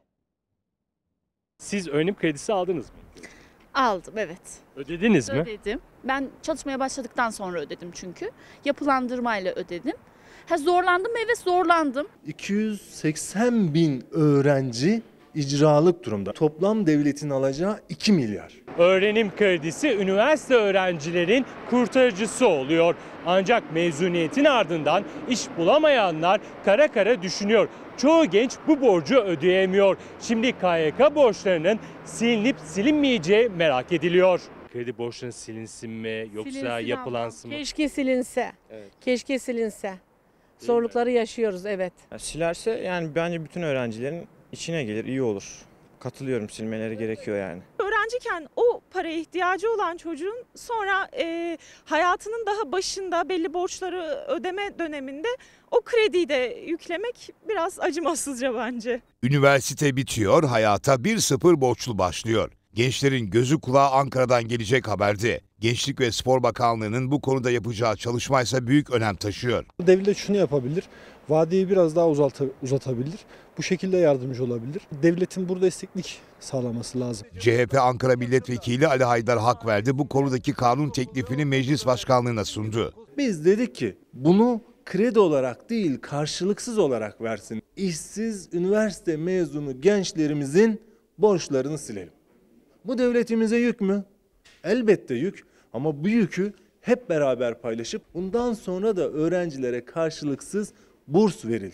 Siz öğrenim kredisi aldınız mı? Aldım, evet. Ödediniz mi? Ödedim. Ben çalışmaya başladıktan sonra ödedim çünkü. Yapılandırmayla ödedim. Ha, zorlandım mı? Evet, zorlandım. iki yüz seksen bin öğrenci icralık durumda. Toplam devletin alacağı iki milyar. Öğrenim kredisi üniversite öğrencilerin kurtarıcısı oluyor. Ancak mezuniyetin ardından iş bulamayanlar kara kara düşünüyor. Çoğu genç bu borcu ödeyemiyor. Şimdi K Y K borçlarının silinip silinmeyeceği merak ediliyor. Kredi borçlarının silinsin mi yoksa Silinsin yapılansın ablam. mı? Keşke silinse. Evet. Keşke silinse. Zorlukları yaşıyoruz, evet. Ya silerse yani bence bütün öğrencilerin içine gelir, iyi olur. Katılıyorum, silmeleri gerekiyor yani. Öğrenciyken o paraya ihtiyacı olan çocuğun sonra e, hayatının daha başında belli borçları ödeme döneminde o krediyi de yüklemek biraz acımasızca bence. Üniversite bitiyor, hayata bir sıfır borçlu başlıyor. Gençlerin gözü kulağı Ankara'dan gelecek haberdi. Gençlik ve Spor Bakanlığı'nın bu konuda yapacağı çalışmaysa büyük önem taşıyor. Devlet şunu yapabilir, vadeyi biraz daha uzatabilir, bu şekilde yardımcı olabilir. Devletin burada esneklik sağlaması lazım. C H P Ankara Milletvekili Ali Haydar Hakverdi bu konudaki kanun teklifini Meclis Başkanlığı'na sundu. Biz dedik ki bunu kredi olarak değil karşılıksız olarak versin. İşsiz üniversite mezunu gençlerimizin borçlarını silelim. Bu devletimize yük mü? Elbette yük ama bu yükü hep beraber paylaşıp bundan sonra da öğrencilere karşılıksız burs verilsin.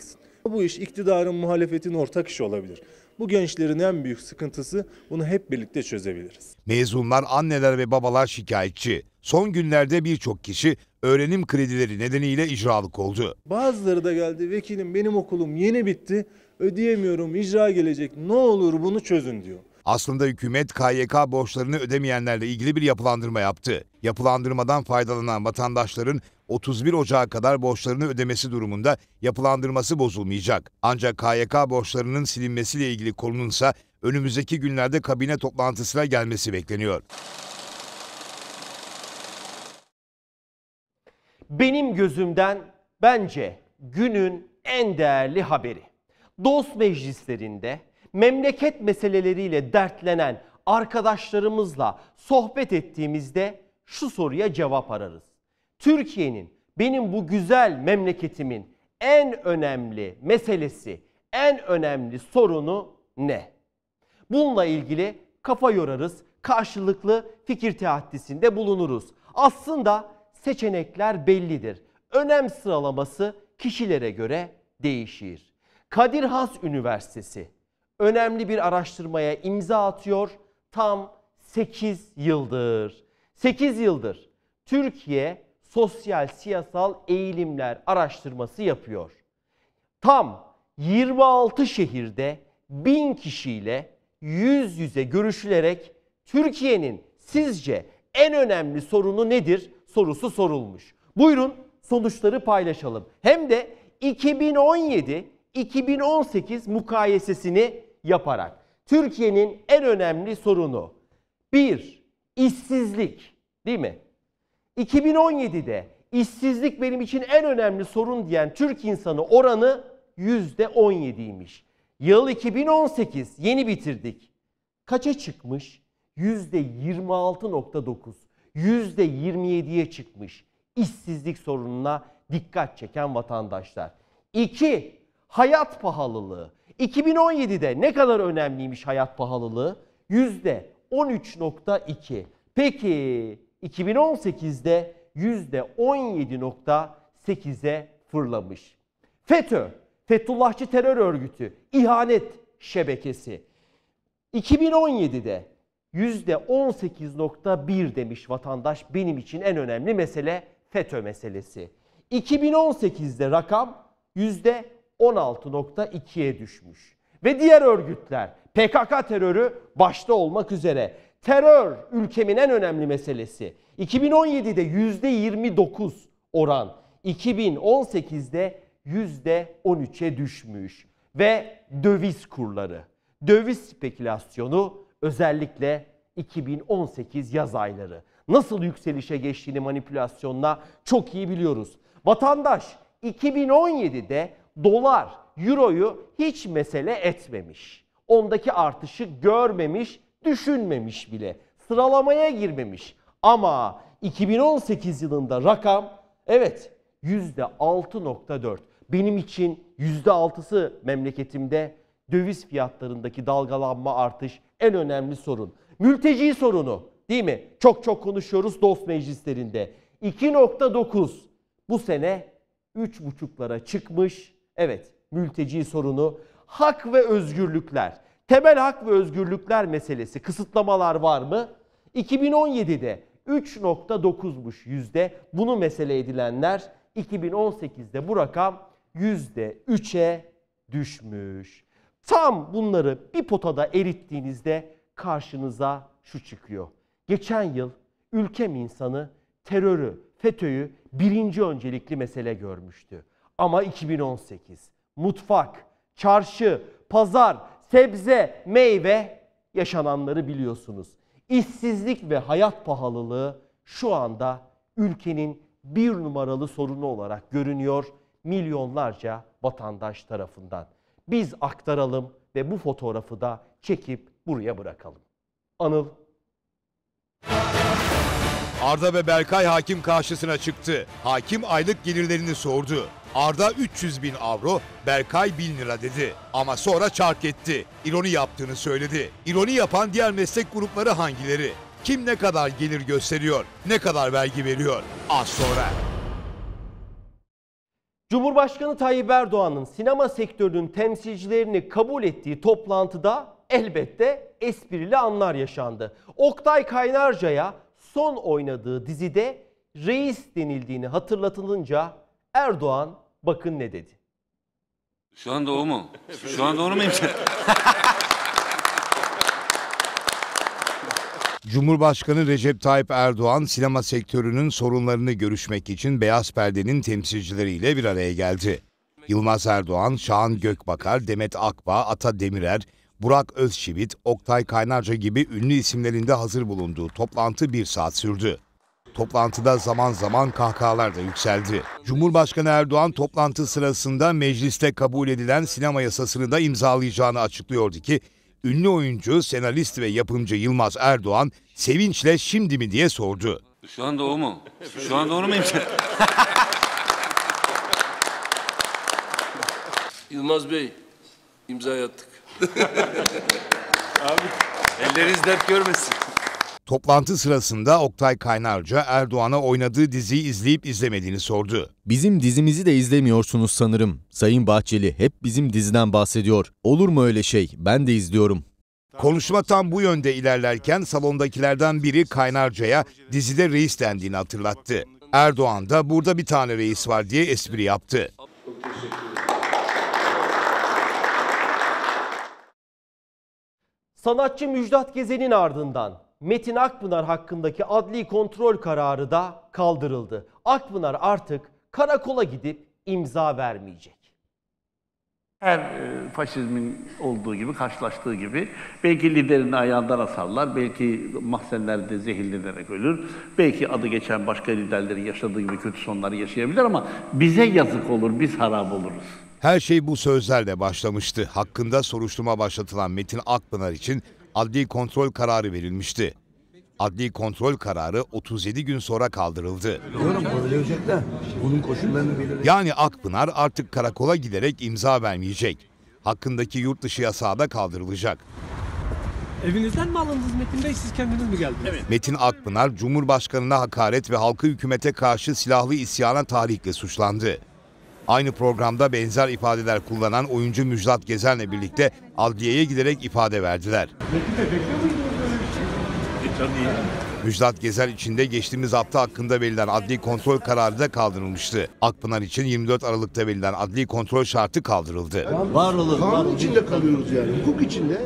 Bu iş iktidarın, muhalefetin ortak işi olabilir. Bu gençlerin en büyük sıkıntısı, bunu hep birlikte çözebiliriz. Mezunlar, anneler ve babalar şikayetçi. Son günlerde birçok kişi öğrenim kredileri nedeniyle icralık oldu. Bazıları da geldi, vekilim benim okulum yeni bitti, ödeyemiyorum, icra gelecek, ne olur bunu çözün diyor. Aslında hükümet K Y K borçlarını ödemeyenlerle ilgili bir yapılandırma yaptı. Yapılandırmadan faydalanan vatandaşların otuz bir Ocağı kadar borçlarını ödemesi durumunda yapılandırması bozulmayacak. Ancak K Y K borçlarının silinmesiyle ilgili konunun ise önümüzdeki günlerde kabine toplantısına gelmesi bekleniyor. Benim gözümden bence günün en değerli haberi. Dost meclislerinde memleket meseleleriyle dertlenen arkadaşlarımızla sohbet ettiğimizde şu soruya cevap ararız. Türkiye'nin, benim bu güzel memleketimin en önemli meselesi, en önemli sorunu ne? Bununla ilgili kafa yorarız, karşılıklı fikir teatisinde bulunuruz. Aslında seçenekler bellidir. Önem sıralaması kişilere göre değişir. Kadir Has Üniversitesi önemli bir araştırmaya imza atıyor. Tam sekiz yıldır. sekiz yıldır Türkiye sosyal siyasal eğilimler araştırması yapıyor. Tam yirmi altı şehirde bin kişiyle yüz yüze görüşülerek Türkiye'nin sizce en önemli sorunu nedir sorusu sorulmuş. Buyurun sonuçları paylaşalım. Hem de iki bin on yedi iki bin on sekiz mukayesesini yaparak. Türkiye'nin en önemli sorunu bir, işsizlik, değil mi? iki bin on yedide işsizlik benim için en önemli sorun diyen Türk insanı oranı yüzde on yediymiş. Yıl iki bin on sekiz, yeni bitirdik. Kaça çıkmış? yüzde yirmi altı nokta dokuz, yüzde yirmi yediye çıkmış işsizlik sorununa dikkat çeken vatandaşlar. iki, hayat pahalılığı. iki bin on yedide ne kadar önemliymiş hayat pahalılığı? yüzde on üç nokta iki. Peki iki bin on sekizde yüzde on yedi nokta sekize fırlamış. FETÖ, Fethullahçı terör örgütü, ihanet şebekesi. iki bin on yedide yüzde on sekiz nokta bir demiş vatandaş, benim için en önemli mesele FETÖ meselesi. iki bin on sekizde rakam yüzde on altı nokta ikiye düşmüş. Ve diğer örgütler, P K K terörü başta olmak üzere, terör ülkemin en önemli meselesi. iki bin on yedide yüzde yirmi dokuz oran, iki bin on sekizde yüzde on üçe düşmüş. Ve döviz kurları, döviz spekülasyonu özellikle iki bin on sekiz yaz ayları nasıl yükselişe geçtiğini manipülasyonla çok iyi biliyoruz. Vatandaş iki bin on yedide dolar, euroyu hiç mesele etmemiş. Ondaki artışı görmemiş, düşünmemiş bile. Sıralamaya girmemiş. Ama iki bin on sekiz yılında rakam evet yüzde altı nokta dört. Benim için yüzde altısı memleketimde döviz fiyatlarındaki dalgalanma, artış en önemli sorun. Mülteci sorunu, değil mi? Çok çok konuşuyoruz dost meclislerinde. iki nokta dokuz bu sene üç buçuklara çıkmış. Evet, mülteci sorunu. Hak ve özgürlükler. Temel hak ve özgürlükler meselesi. Kısıtlamalar var mı? iki bin on yedide üç nokta dokuzmuş yüzde. Bunu mesele edilenler, iki bin on sekizde bu rakam yüzde üçe düşmüş. Tam bunları bir potada erittiğinizde karşınıza şu çıkıyor. Geçen yıl ülkem insanı terörü, FETÖ'yü birinci öncelikli mesele görmüştü. Ama iki bin on sekiz mutfak, çarşı, pazar, sebze, meyve, yaşananları biliyorsunuz. İşsizlik ve hayat pahalılığı şu anda ülkenin bir numaralı sorunu olarak görünüyor milyonlarca vatandaş tarafından. Biz aktaralım ve bu fotoğrafı da çekip buraya bırakalım. Anıl. Arda ve Berkay hakim karşısına çıktı. Hakim aylık gelirlerini sordu. Arda üç yüz bin avro, Berkay bin lira dedi. Ama sonra çark etti. İroni yaptığını söyledi. İroni yapan diğer meslek grupları hangileri? Kim ne kadar gelir gösteriyor? Ne kadar vergi veriyor? Az sonra. Cumhurbaşkanı Tayyip Erdoğan'ın sinema sektörünün temsilcilerini kabul ettiği toplantıda elbette esprili anlar yaşandı. Oktay Kaynarca'ya son oynadığı dizide reis denildiğini hatırlatılınca Erdoğan bakın ne dedi. Şu anda o mu? Şu anda onu mu imza? Cumhurbaşkanı Recep Tayyip Erdoğan sinema sektörünün sorunlarını görüşmek için Beyaz Perde'nin temsilcileriyle bir araya geldi. Yılmaz Erdoğan, Şahan Gökbakar, Demet Akbağ, Ata Demirer, Burak Özçivit, Oktay Kaynarca gibi ünlü isimlerin de hazır bulunduğu toplantı bir saat sürdü. Toplantıda zaman zaman kahkahalar da yükseldi. Cumhurbaşkanı Erdoğan toplantı sırasında mecliste kabul edilen sinema yasasını da imzalayacağını açıklıyordu ki, ünlü oyuncu, senarist ve yapımcı Yılmaz Erdoğan sevinçle şimdi mi diye sordu. Şu anda o mu? Şu anda onu mu imza? Yılmaz Bey, imza attık. Abi, elleriniz dert görmesin. Toplantı sırasında Oktay Kaynarca Erdoğan'a oynadığı diziyi izleyip izlemediğini sordu. Bizim dizimizi de izlemiyorsunuz sanırım. Sayın Bahçeli hep bizim diziden bahsediyor. Olur mu öyle şey? Ben de izliyorum. Konuşma tam bu yönde ilerlerken salondakilerden biri Kaynarca'ya dizide reis dendiğini hatırlattı. Erdoğan da burada bir tane reis var diye espri yaptı. Sanatçı Müjdat Gezen'in ardından Metin Akpınar hakkındaki adli kontrol kararı da kaldırıldı. Akpınar artık karakola gidip imza vermeyecek. Her e, faşizmin olduğu gibi, karşılaştığı gibi belki liderini ayağından asarlar, belki mahzenlerde zehirlenerek ölür, belki adı geçen başka liderlerin yaşadığı gibi kötü sonları yaşayabilir ama bize yazık olur, biz harap oluruz. Her şey bu sözlerle başlamıştı. Hakkında soruşturma başlatılan Metin Akpınar için adli kontrol kararı verilmişti. Adli kontrol kararı otuz yedi gün sonra kaldırıldı. Yani Akpınar artık karakola giderek imza vermeyecek. Hakkındaki yurt dışı yasağı da kaldırılacak. Evinizden mi alındınız Metin Bey, siz kendiniz mi geldiniz? Evet. Metin Akpınar, Cumhurbaşkanına hakaret ve halkı hükümete karşı silahlı isyana tahrikle suçlandı. Aynı programda benzer ifadeler kullanan oyuncu Müjdat Gezen'le birlikte adliyeye giderek ifade verdiler. Müjdat Gezen için de geçtiğimiz hafta hakkında verilen adli kontrol kararı da kaldırılmıştı. Akpınar için yirmi dört Aralık'ta verilen adli kontrol şartı kaldırıldı. Var olun, kanun içinde kalıyoruz yani, hukuk içinde.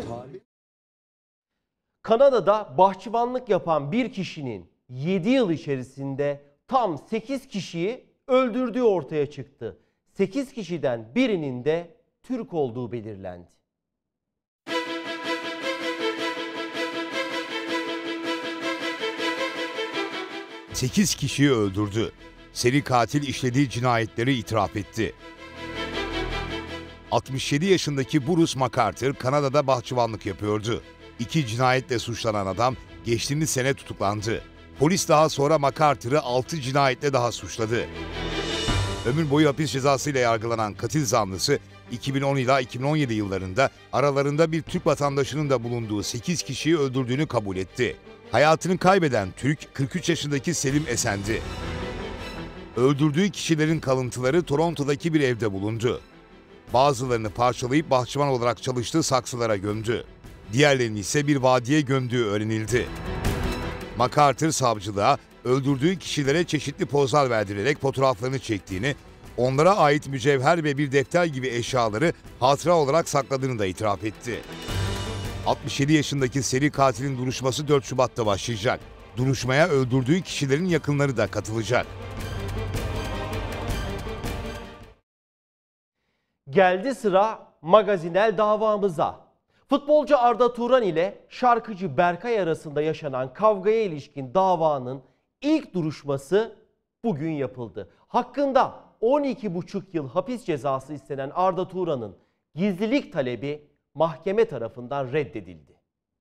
Kanada'da bahçıvanlık yapan bir kişinin yedi yıl içerisinde tam sekiz kişiyi öldürdüğü ortaya çıktı. sekiz kişiden birinin de Türk olduğu belirlendi. sekiz kişiyi öldürdü. Seri katil işlediği cinayetleri itiraf etti. altmış yedi yaşındaki Bruce McArthur Kanada'da bahçıvanlık yapıyordu. İki cinayetle suçlanan adam geçtiğimiz sene tutuklandı. Polis daha sonra McArthur'ı altı cinayetle daha suçladı. Ömür boyu hapis cezasıyla yargılanan katil zanlısı iki bin on ila iki bin on yedi yıllarında aralarında bir Türk vatandaşının da bulunduğu sekiz kişiyi öldürdüğünü kabul etti. Hayatını kaybeden Türk kırk üç yaşındaki Selim Esen'di. Öldürdüğü kişilerin kalıntıları Toronto'daki bir evde bulundu. Bazılarını parçalayıp bahçıvan olarak çalıştığı saksılara gömdü. Diğerlerini ise bir vadiye gömdüğü öğrenildi. McArthur savcılığa öldürdüğü kişilere çeşitli pozlar verdirerek fotoğraflarını çektiğini, onlara ait mücevher ve bir defter gibi eşyaları hatıra olarak sakladığını da itiraf etti. altmış yedi yaşındaki seri katilin duruşması dört Şubat'ta başlayacak. Duruşmaya öldürdüğü kişilerin yakınları da katılacak. Geldi sıra magazinel davamıza. Futbolcu Arda Turan ile şarkıcı Berkay arasında yaşanan kavgaya ilişkin davanın ilk duruşması bugün yapıldı. Hakkında on iki buçuk yıl hapis cezası istenen Arda Turan'ın gizlilik talebi mahkeme tarafından reddedildi.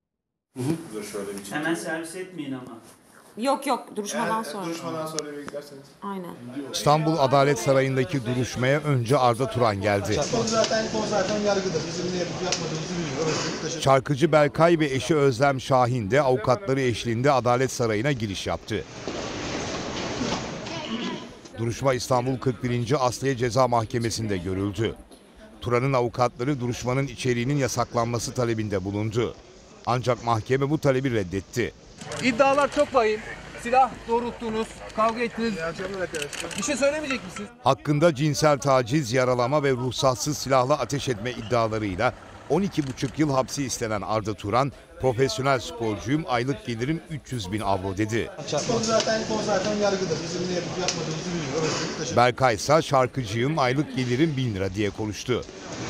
Hemen servis etmeyin ama. Yok yok duruşmadan Eğer, sonra. Duruşmadan sonra beklerseniz. Aynen. İstanbul Adalet Sarayı'ndaki duruşmaya önce Arda Turan geldi. Konu zaten, konu zaten yargıda. Bizim ne yapıp yapmadığımızı biliyor. Şarkıcı Berkay ve eşi Özlem Şahin de avukatları eşliğinde Adalet Sarayı'na giriş yaptı. Duruşma İstanbul kırk birinci Asliye Ceza Mahkemesi'nde görüldü. Turan'ın avukatları duruşmanın içeriğinin yasaklanması talebinde bulundu. Ancak mahkeme bu talebi reddetti. İddialar çok vahim. Silah doğrulttunuz, kavga ettiniz. Bir şey söylemeyecek misiniz? Hakkında cinsel taciz, yaralama ve ruhsatsız silahla ateş etme iddialarıyla on iki buçuk yıl hapsi istenen Arda Turan, profesyonel sporcuyum, aylık gelirim üç yüz bin avro dedi. Konu zaten, konu zaten yargıdır. Bizim ne yapıp yapmadığımızı biliyor. Berkay ise şarkıcıyım, aylık gelirim bin lira diye konuştu.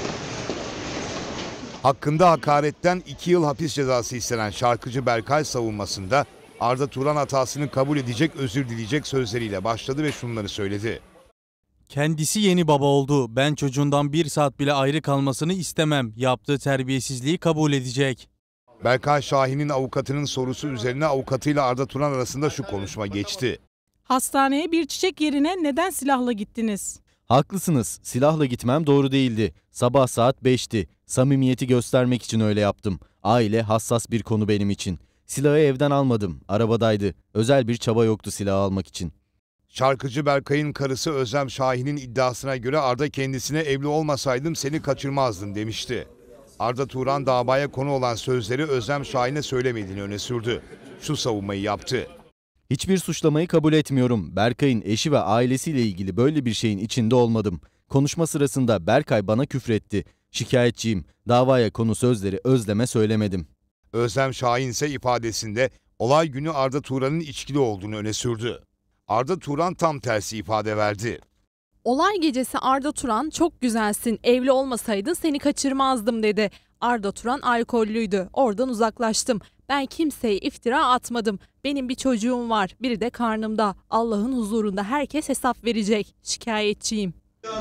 Hakkında hakaretten iki yıl hapis cezası istenen şarkıcı Berkay savunmasında Arda Turan hatasını kabul edecek, özür dileyecek sözleriyle başladı ve şunları söyledi. Kendisi yeni baba oldu. Ben çocuğundan bir saat bile ayrı kalmasını istemem. Yaptığı terbiyesizliği kabul edecek. Berkay Şahin'in avukatının sorusu üzerine avukatıyla Arda Turan arasında şu konuşma geçti. Hastaneye bir çiçek yerine neden silahla gittiniz? Haklısınız. Silahla gitmem doğru değildi. Sabah saat beşti. Samimiyeti göstermek için öyle yaptım. Aile hassas bir konu benim için. Silahı evden almadım. Arabadaydı. Özel bir çaba yoktu silahı almak için. Şarkıcı Berkay'ın karısı Özlem Şahin'in iddiasına göre Arda kendisine evli olmasaydım seni kaçırmazdım demişti. Arda Turan davaya konu olan sözleri Özlem Şahin'e söylemediğini öne sürdü. Şu savunmayı yaptı. Hiçbir suçlamayı kabul etmiyorum. Berkay'ın eşi ve ailesiyle ilgili böyle bir şeyin içinde olmadım. Konuşma sırasında Berkay bana küfretti. Şikayetçiyim. Davaya konu sözleri Özlem'e söylemedim. Özlem Şahin ise ifadesinde olay günü Arda Turan'ın içkili olduğunu öne sürdü. Arda Turan tam tersi ifade verdi. Olay gecesi Arda Turan çok güzelsin, evli olmasaydın seni kaçırmazdım dedi. Arda Turan alkollüydü, oradan uzaklaştım. Ben kimseye iftira atmadım. Benim bir çocuğum var, biri de karnımda. Allah'ın huzurunda herkes hesap verecek. Şikayetçiyim.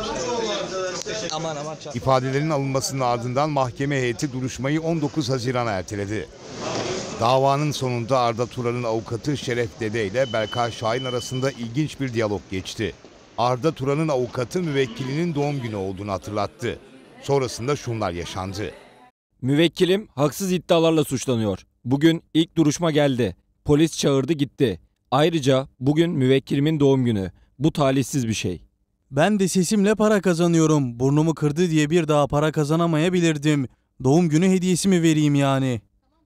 İfadelerin alınmasının ardından mahkeme heyeti duruşmayı on dokuz Haziran'a erteledi. Davanın sonunda Arda Turan'ın avukatı Şeref Dede ile Berkay Şahin arasında ilginç bir diyalog geçti. Arda Turan'ın avukatı müvekkilinin doğum günü olduğunu hatırlattı. Sonrasında şunlar yaşandı. Müvekkilim haksız iddialarla suçlanıyor. Bugün ilk duruşma geldi. Polis çağırdı gitti. Ayrıca bugün müvekkilimin doğum günü. Bu talihsiz bir şey. Ben de sesimle para kazanıyorum. Burnumu kırdı diye bir daha para kazanamayabilirdim. Doğum günü hediyesi mi vereyim yani?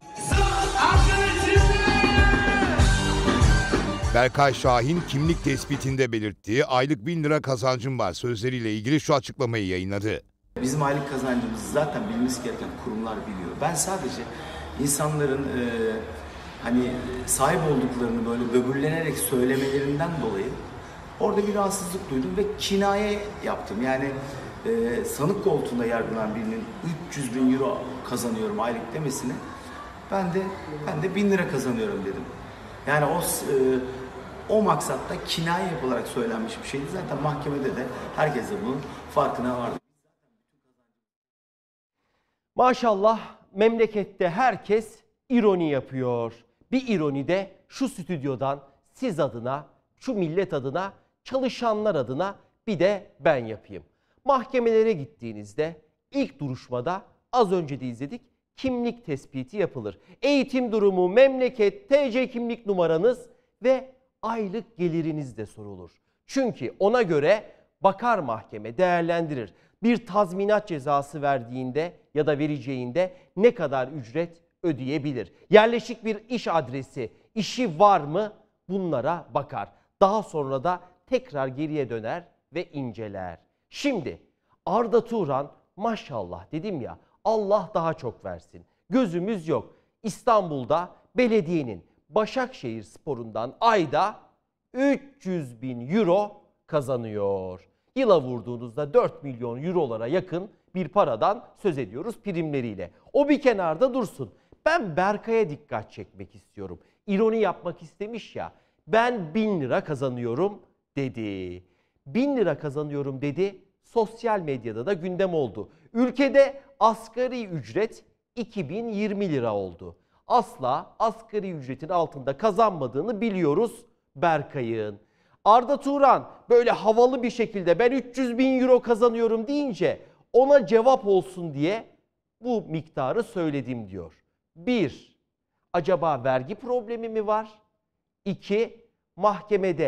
Berkay Şahin kimlik tespitinde belirttiği aylık bin lira kazancım var sözleriyle ilgili şu açıklamayı yayınladı. Bizim aylık kazancımızı zaten bilmesi gereken kurumlar biliyor. Ben sadece insanların e, hani sahip olduklarını böyle böbürlenerek söylemelerinden dolayı orada bir rahatsızlık duydum ve kinaye yaptım. Yani e, sanık koltuğunda yargılanan birinin üç yüz bin euro kazanıyorum aylık demesine ben de ben de bin lira kazanıyorum dedim. Yani o e, o maksatta kinaye yapılarak söylenmiş bir şeydi. Zaten mahkemede de herkes de bunun farkına vardı. Maşallah memlekette herkes ironi yapıyor. Bir ironi de şu stüdyodan siz adına, şu millet adına, çalışanlar adına bir de ben yapayım. Mahkemelere gittiğinizde ilk duruşmada az önce de izledik kimlik tespiti yapılır. Eğitim durumu, memleket, T C kimlik numaranız ve aylık geliriniz de sorulur. Çünkü ona göre bakar mahkeme değerlendirir. Bir tazminat cezası verdiğinde ya da vereceğinde ne kadar ücret ödeyebilir? Yerleşik bir iş adresi, işi var mı? Bunlara bakar. Daha sonra da tekrar geriye döner ve inceler. Şimdi Arda Turan maşallah dedim ya Allah daha çok versin. Gözümüz yok. İstanbul'da belediyenin Başakşehir Spor'undan ayda üç yüz bin euro kazanıyor. Yıla vurduğunuzda dört milyon eurolara yakın bir paradan söz ediyoruz primleriyle. O bir kenarda dursun. Ben Berkay'a dikkat çekmek istiyorum. İroni yapmak istemiş ya. Ben bin lira kazanıyorum dedi. Bin lira kazanıyorum dedi. Sosyal medyada da gündem oldu. Ülkede asgari ücret iki bin yirmi lira oldu. Asla asgari ücretin altında kazanmadığını biliyoruz Berkay'ın. Arda Turan böyle havalı bir şekilde ben üç yüz bin euro kazanıyorum deyince ona cevap olsun diye bu miktarı söyledim diyor. Bir, acaba vergi problemi mi var? İki, mahkemede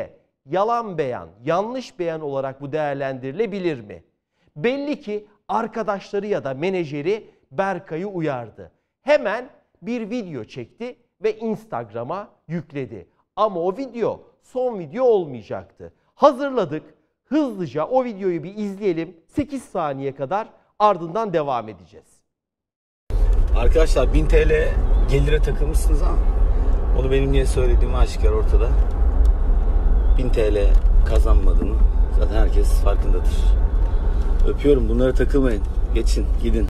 yalan beyan, yanlış beyan olarak bu değerlendirilebilir mi? Belli ki arkadaşları ya da menajeri Berkay'ı uyardı. Hemen bir video çekti ve Instagram'a yükledi. Ama o video son video olmayacaktı. Hazırladık. Hızlıca o videoyu bir izleyelim. sekiz saniye kadar, ardından devam edeceğiz. Arkadaşlar bin T L gelire takılmışsınız ama onu benim niye söylediğim aşikar ortada. bin T L kazanmadığımı zaten herkes farkındadır. Öpüyorum, bunlara takılmayın. Geçin, gidin.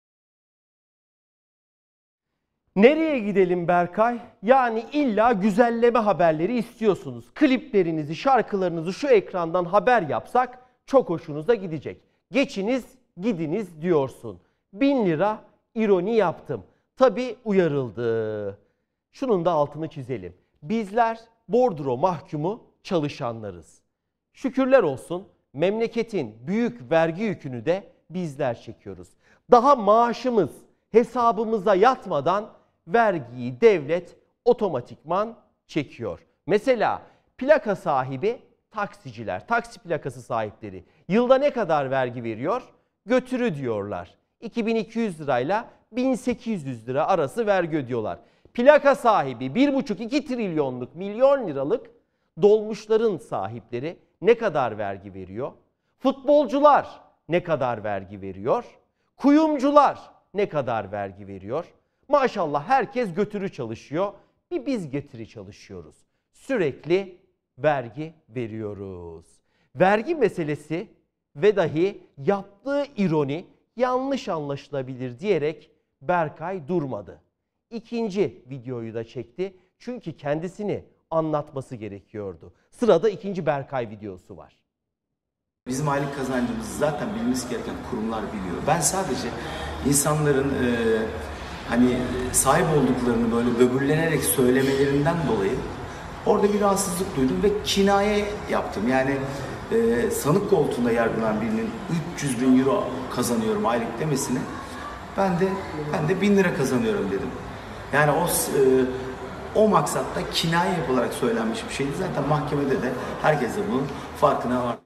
Nereye gidelim Berkay? Yani illa güzelleme haberleri istiyorsunuz. Kliplerinizi, şarkılarınızı şu ekrandan haber yapsak çok hoşunuza gidecek. Geçiniz, gidiniz diyorsun. Bin lira ironi yaptım. Tabii uyarıldı. Şunun da altını çizelim. Bizler bordro mahkumu çalışanlarız. Şükürler olsun memleketin büyük vergi yükünü de bizler çekiyoruz. Daha maaşımız hesabımıza yatmadan vergiyi devlet otomatikman çekiyor. Mesela plaka sahibi taksiciler, taksi plakası sahipleri yılda ne kadar vergi veriyor? Götürü diyorlar. iki bin iki yüz lirayla bin sekiz yüz lira arası vergi ödüyorlar. Plaka sahibi bir buçuk iki trilyonluk, milyon liralık dolmuşların sahipleri ne kadar vergi veriyor? Futbolcular ne kadar vergi veriyor? Kuyumcular ne kadar vergi veriyor? Maşallah herkes götürü çalışıyor. Bir biz getiri çalışıyoruz. Sürekli vergi veriyoruz. Vergi meselesi ve dahi yaptığı ironi yanlış anlaşılabilir diyerek Berkay durmadı. İkinci videoyu da çekti. Çünkü kendisini anlatması gerekiyordu. Sırada ikinci Berkay videosu var. Bizim aylık kazancımızı zaten bilmesi gereken kurumlar biliyor. Ben sadece insanların e, hani sahip olduklarını böyle böbürlenerek söylemelerinden dolayı orada bir rahatsızlık duydum ve kinaye yaptım. Yani e, sanık koltuğunda yargılanan birinin üç yüz bin euro kazanıyorum aylık demesine ben de ben de bin lira kazanıyorum dedim. Yani o e, o maksatta kinaye yapılarak söylenmiş bir şeydi. Zaten mahkemede de herkes de bunun farkına var.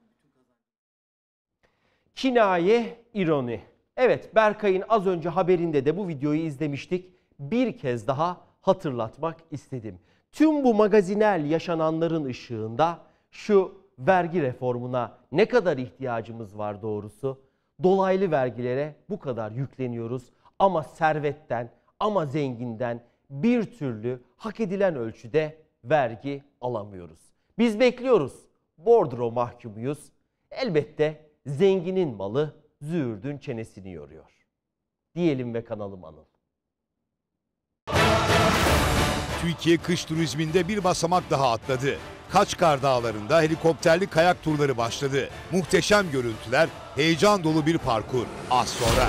Kinaye, ironi. Evet, Berkay'ın az önce haberinde de bu videoyu izlemiştik. Bir kez daha hatırlatmak istedim. Tüm bu magazinel yaşananların ışığında şu vergi reformuna ne kadar ihtiyacımız var doğrusu? Dolaylı vergilere bu kadar yükleniyoruz ama servetten, ama zenginden bir türlü hak edilen ölçüde vergi alamıyoruz. Biz bekliyoruz. Bordro mahkumuyuz. Elbette zenginin malı züğürdün çenesini yoruyor. Diyelim ve kanalım Anıl. Türkiye kış turizminde bir basamak daha atladı. Kaçkar Dağları'nda helikopterli kayak turları başladı. Muhteşem görüntüler, heyecan dolu bir parkur. Az sonra.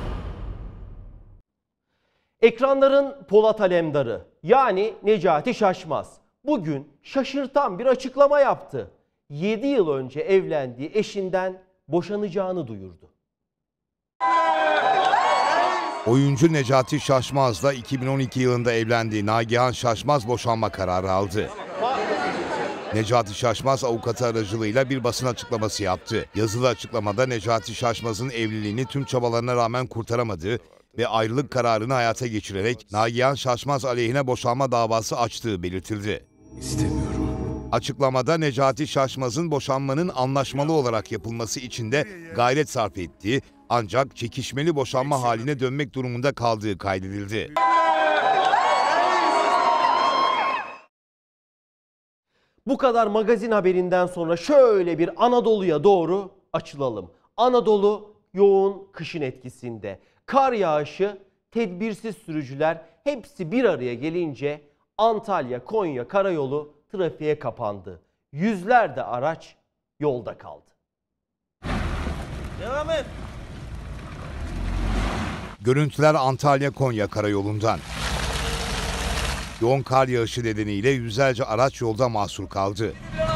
Ekranların Polat Alemdarı yani Necati Şaşmaz bugün şaşırtan bir açıklama yaptı. yedi yıl önce evlendiği eşinden boşanacağını duyurdu. Oyuncu Necati Şaşmaz'la iki bin on iki yılında evlendiği Nagihan Şaşmaz boşanma kararı aldı. Necati Şaşmaz avukatı aracılığıyla bir basın açıklaması yaptı. Yazılı açıklamada Necati Şaşmaz'ın evliliğini tüm çabalarına rağmen kurtaramadığı ve ayrılık kararını hayata geçirerek Nagihan Şaşmaz aleyhine boşanma davası açtığı belirtildi. İstemiyorum. Açıklamada Necati Şaşmaz'ın boşanmanın anlaşmalı olarak yapılması için de gayret sarf ettiği ancak çekişmeli boşanma haline dönmek durumunda kaldığı kaydedildi. Bu kadar magazin haberinden sonra şöyle bir Anadolu'ya doğru açılalım. Anadolu yoğun kışın etkisinde. Kar yağışı, tedbirsiz sürücüler hepsi bir araya gelince Antalya-Konya karayolu trafiğe kapandı. Yüzlerce araç yolda kaldı. Devam et. Görüntüler Antalya-Konya karayolundan. Yoğun kar yağışı nedeniyle yüzlerce araç yolda mahsur kaldı.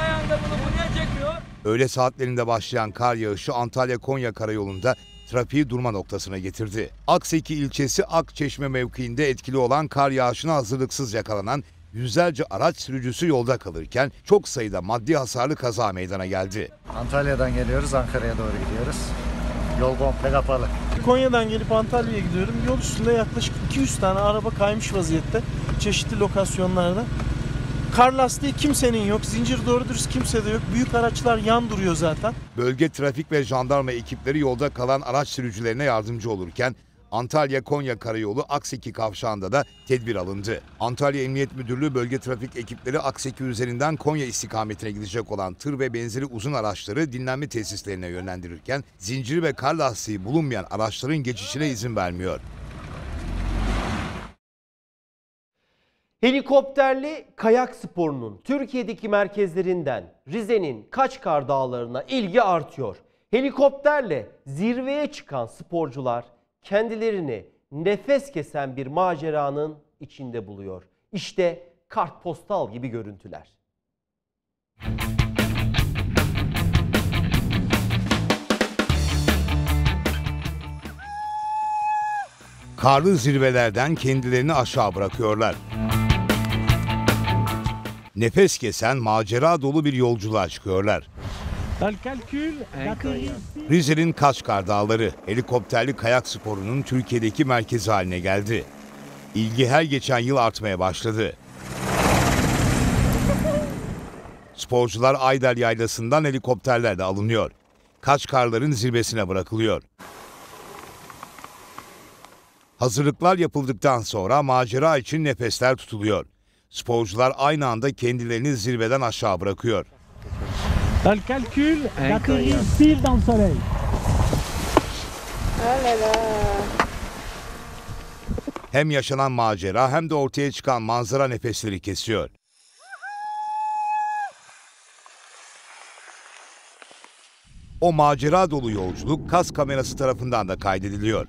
Öğle saatlerinde başlayan kar yağışı Antalya-Konya karayolunda trafiği durma noktasına getirdi. Akseki ilçesi Akçeşme mevkiinde etkili olan kar yağışına hazırlıksız yakalanan yüzlerce araç sürücüsü yolda kalırken çok sayıda maddi hasarlı kaza meydana geldi. Antalya'dan geliyoruz, Ankara'ya doğru gidiyoruz. Yol komple kapalı. Konya'dan gelip Antalya'ya gidiyorum. Yol üstünde yaklaşık iki yüz tane araba kaymış vaziyette. Çeşitli lokasyonlarda. Kar lastiği kimsenin yok. Zincir doğru dürüst kimse de yok. Büyük araçlar yan duruyor zaten. Bölge trafik ve jandarma ekipleri yolda kalan araç sürücülerine yardımcı olurken Antalya-Konya Karayolu Akseki kavşağında da tedbir alındı. Antalya Emniyet Müdürlüğü bölge trafik ekipleri Akseki üzerinden Konya istikametine gidecek olan tır ve benzeri uzun araçları dinlenme tesislerine yönlendirirken zinciri ve kar lastiği bulunmayan araçların geçişine izin vermiyor. Helikopterli kayak sporunun Türkiye'deki merkezlerinden Rize'nin Kaçkar Dağları'na ilgi artıyor. Helikopterle zirveye çıkan sporcular kendilerini nefes kesen bir maceranın içinde buluyor. İşte kartpostal gibi görüntüler. Karlı zirvelerden kendilerini aşağı bırakıyorlar. Nefes kesen macera dolu bir yolculuğa çıkıyorlar. Rize'nin Kaçkar Dağları helikopterli kayak sporunun Türkiye'deki merkezi haline geldi. İlgi her geçen yıl artmaya başladı. Sporcular Ayder Yaylası'ndan helikopterlerle alınıyor. Kaçkarların zirvesine bırakılıyor. Hazırlıklar yapıldıktan sonra macera için nefesler tutuluyor. Sporcular aynı anda kendilerini zirveden aşağı bırakıyor. Hem yaşanan macera hem de ortaya çıkan manzara nefesleri kesiyor. O macera dolu yolculuk kas kamerası tarafından da kaydediliyor.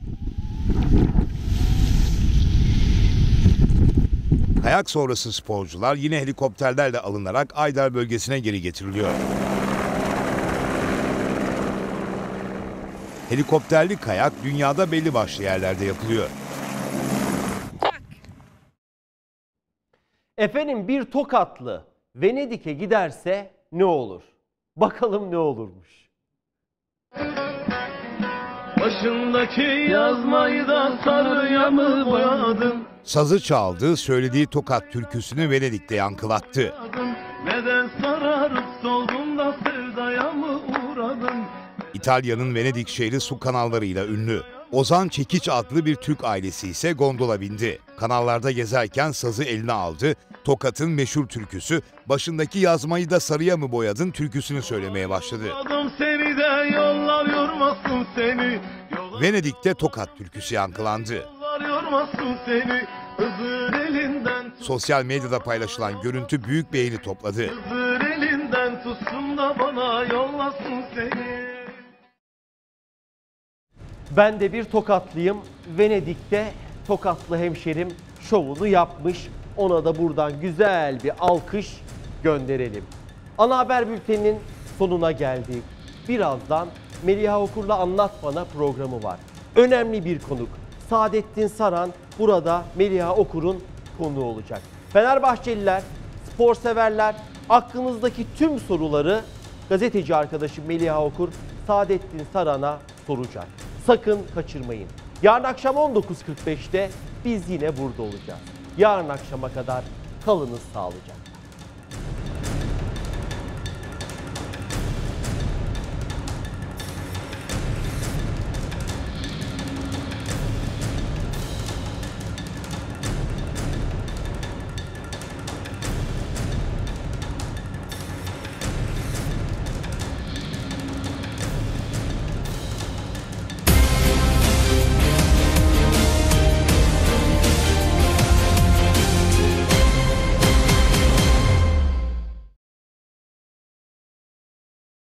Kayak sonrası sporcular yine helikopterlerle alınarak Ayder bölgesine geri getiriliyor. Helikopterli kayak dünyada belli başlı yerlerde yapılıyor. Efendim bir Tokatlı Venedik'e giderse ne olur? Bakalım ne olurmuş. Başındaki yazmayı da sarıya mı boyadın? Sazı çaldı, söylediği Tokat türküsünü Venedik'te yankılattı. Neden sararıp soldun da sevdaya mı uğradın? İtalya'nın Venedik şehri su kanallarıyla ünlü. Ozan Çekiç adlı bir Türk ailesi ise gondola bindi. Kanallarda gezerken sazı eline aldı. Tokat'ın meşhur türküsü "Başındaki yazmayı da sarıya mı boyadın" türküsünü söylemeye başladı. Seni de yollar yormasın seni. Venedik'te Tokat türküsü yankılandı. Yollar yormasın seni. Hızır elinden. Sosyal medyada paylaşılan görüntü büyük beğeni topladı. Hızır elinden tutsun da bana yollasın seni. Ben de bir Tokatlıyım. Venedik'te Tokatlı hemşerim şovunu yapmış. Ona da buradan güzel bir alkış gönderelim. Ana haber bülteninin sonuna geldik. Birazdan Meliha Okur'la Anlat Bana programı var. Önemli bir konuk. Saadettin Saran burada Meliha Okur'un konuğu olacak. Fenerbahçeliler, spor severler, aklınızdaki tüm soruları gazeteci arkadaşım Meliha Okur Saadettin Saran'a soracak. Sakın kaçırmayın. Yarın akşam on dokuz kırk beşte biz yine burada olacağız. Yarın akşama kadar kalınız sağlıcakla.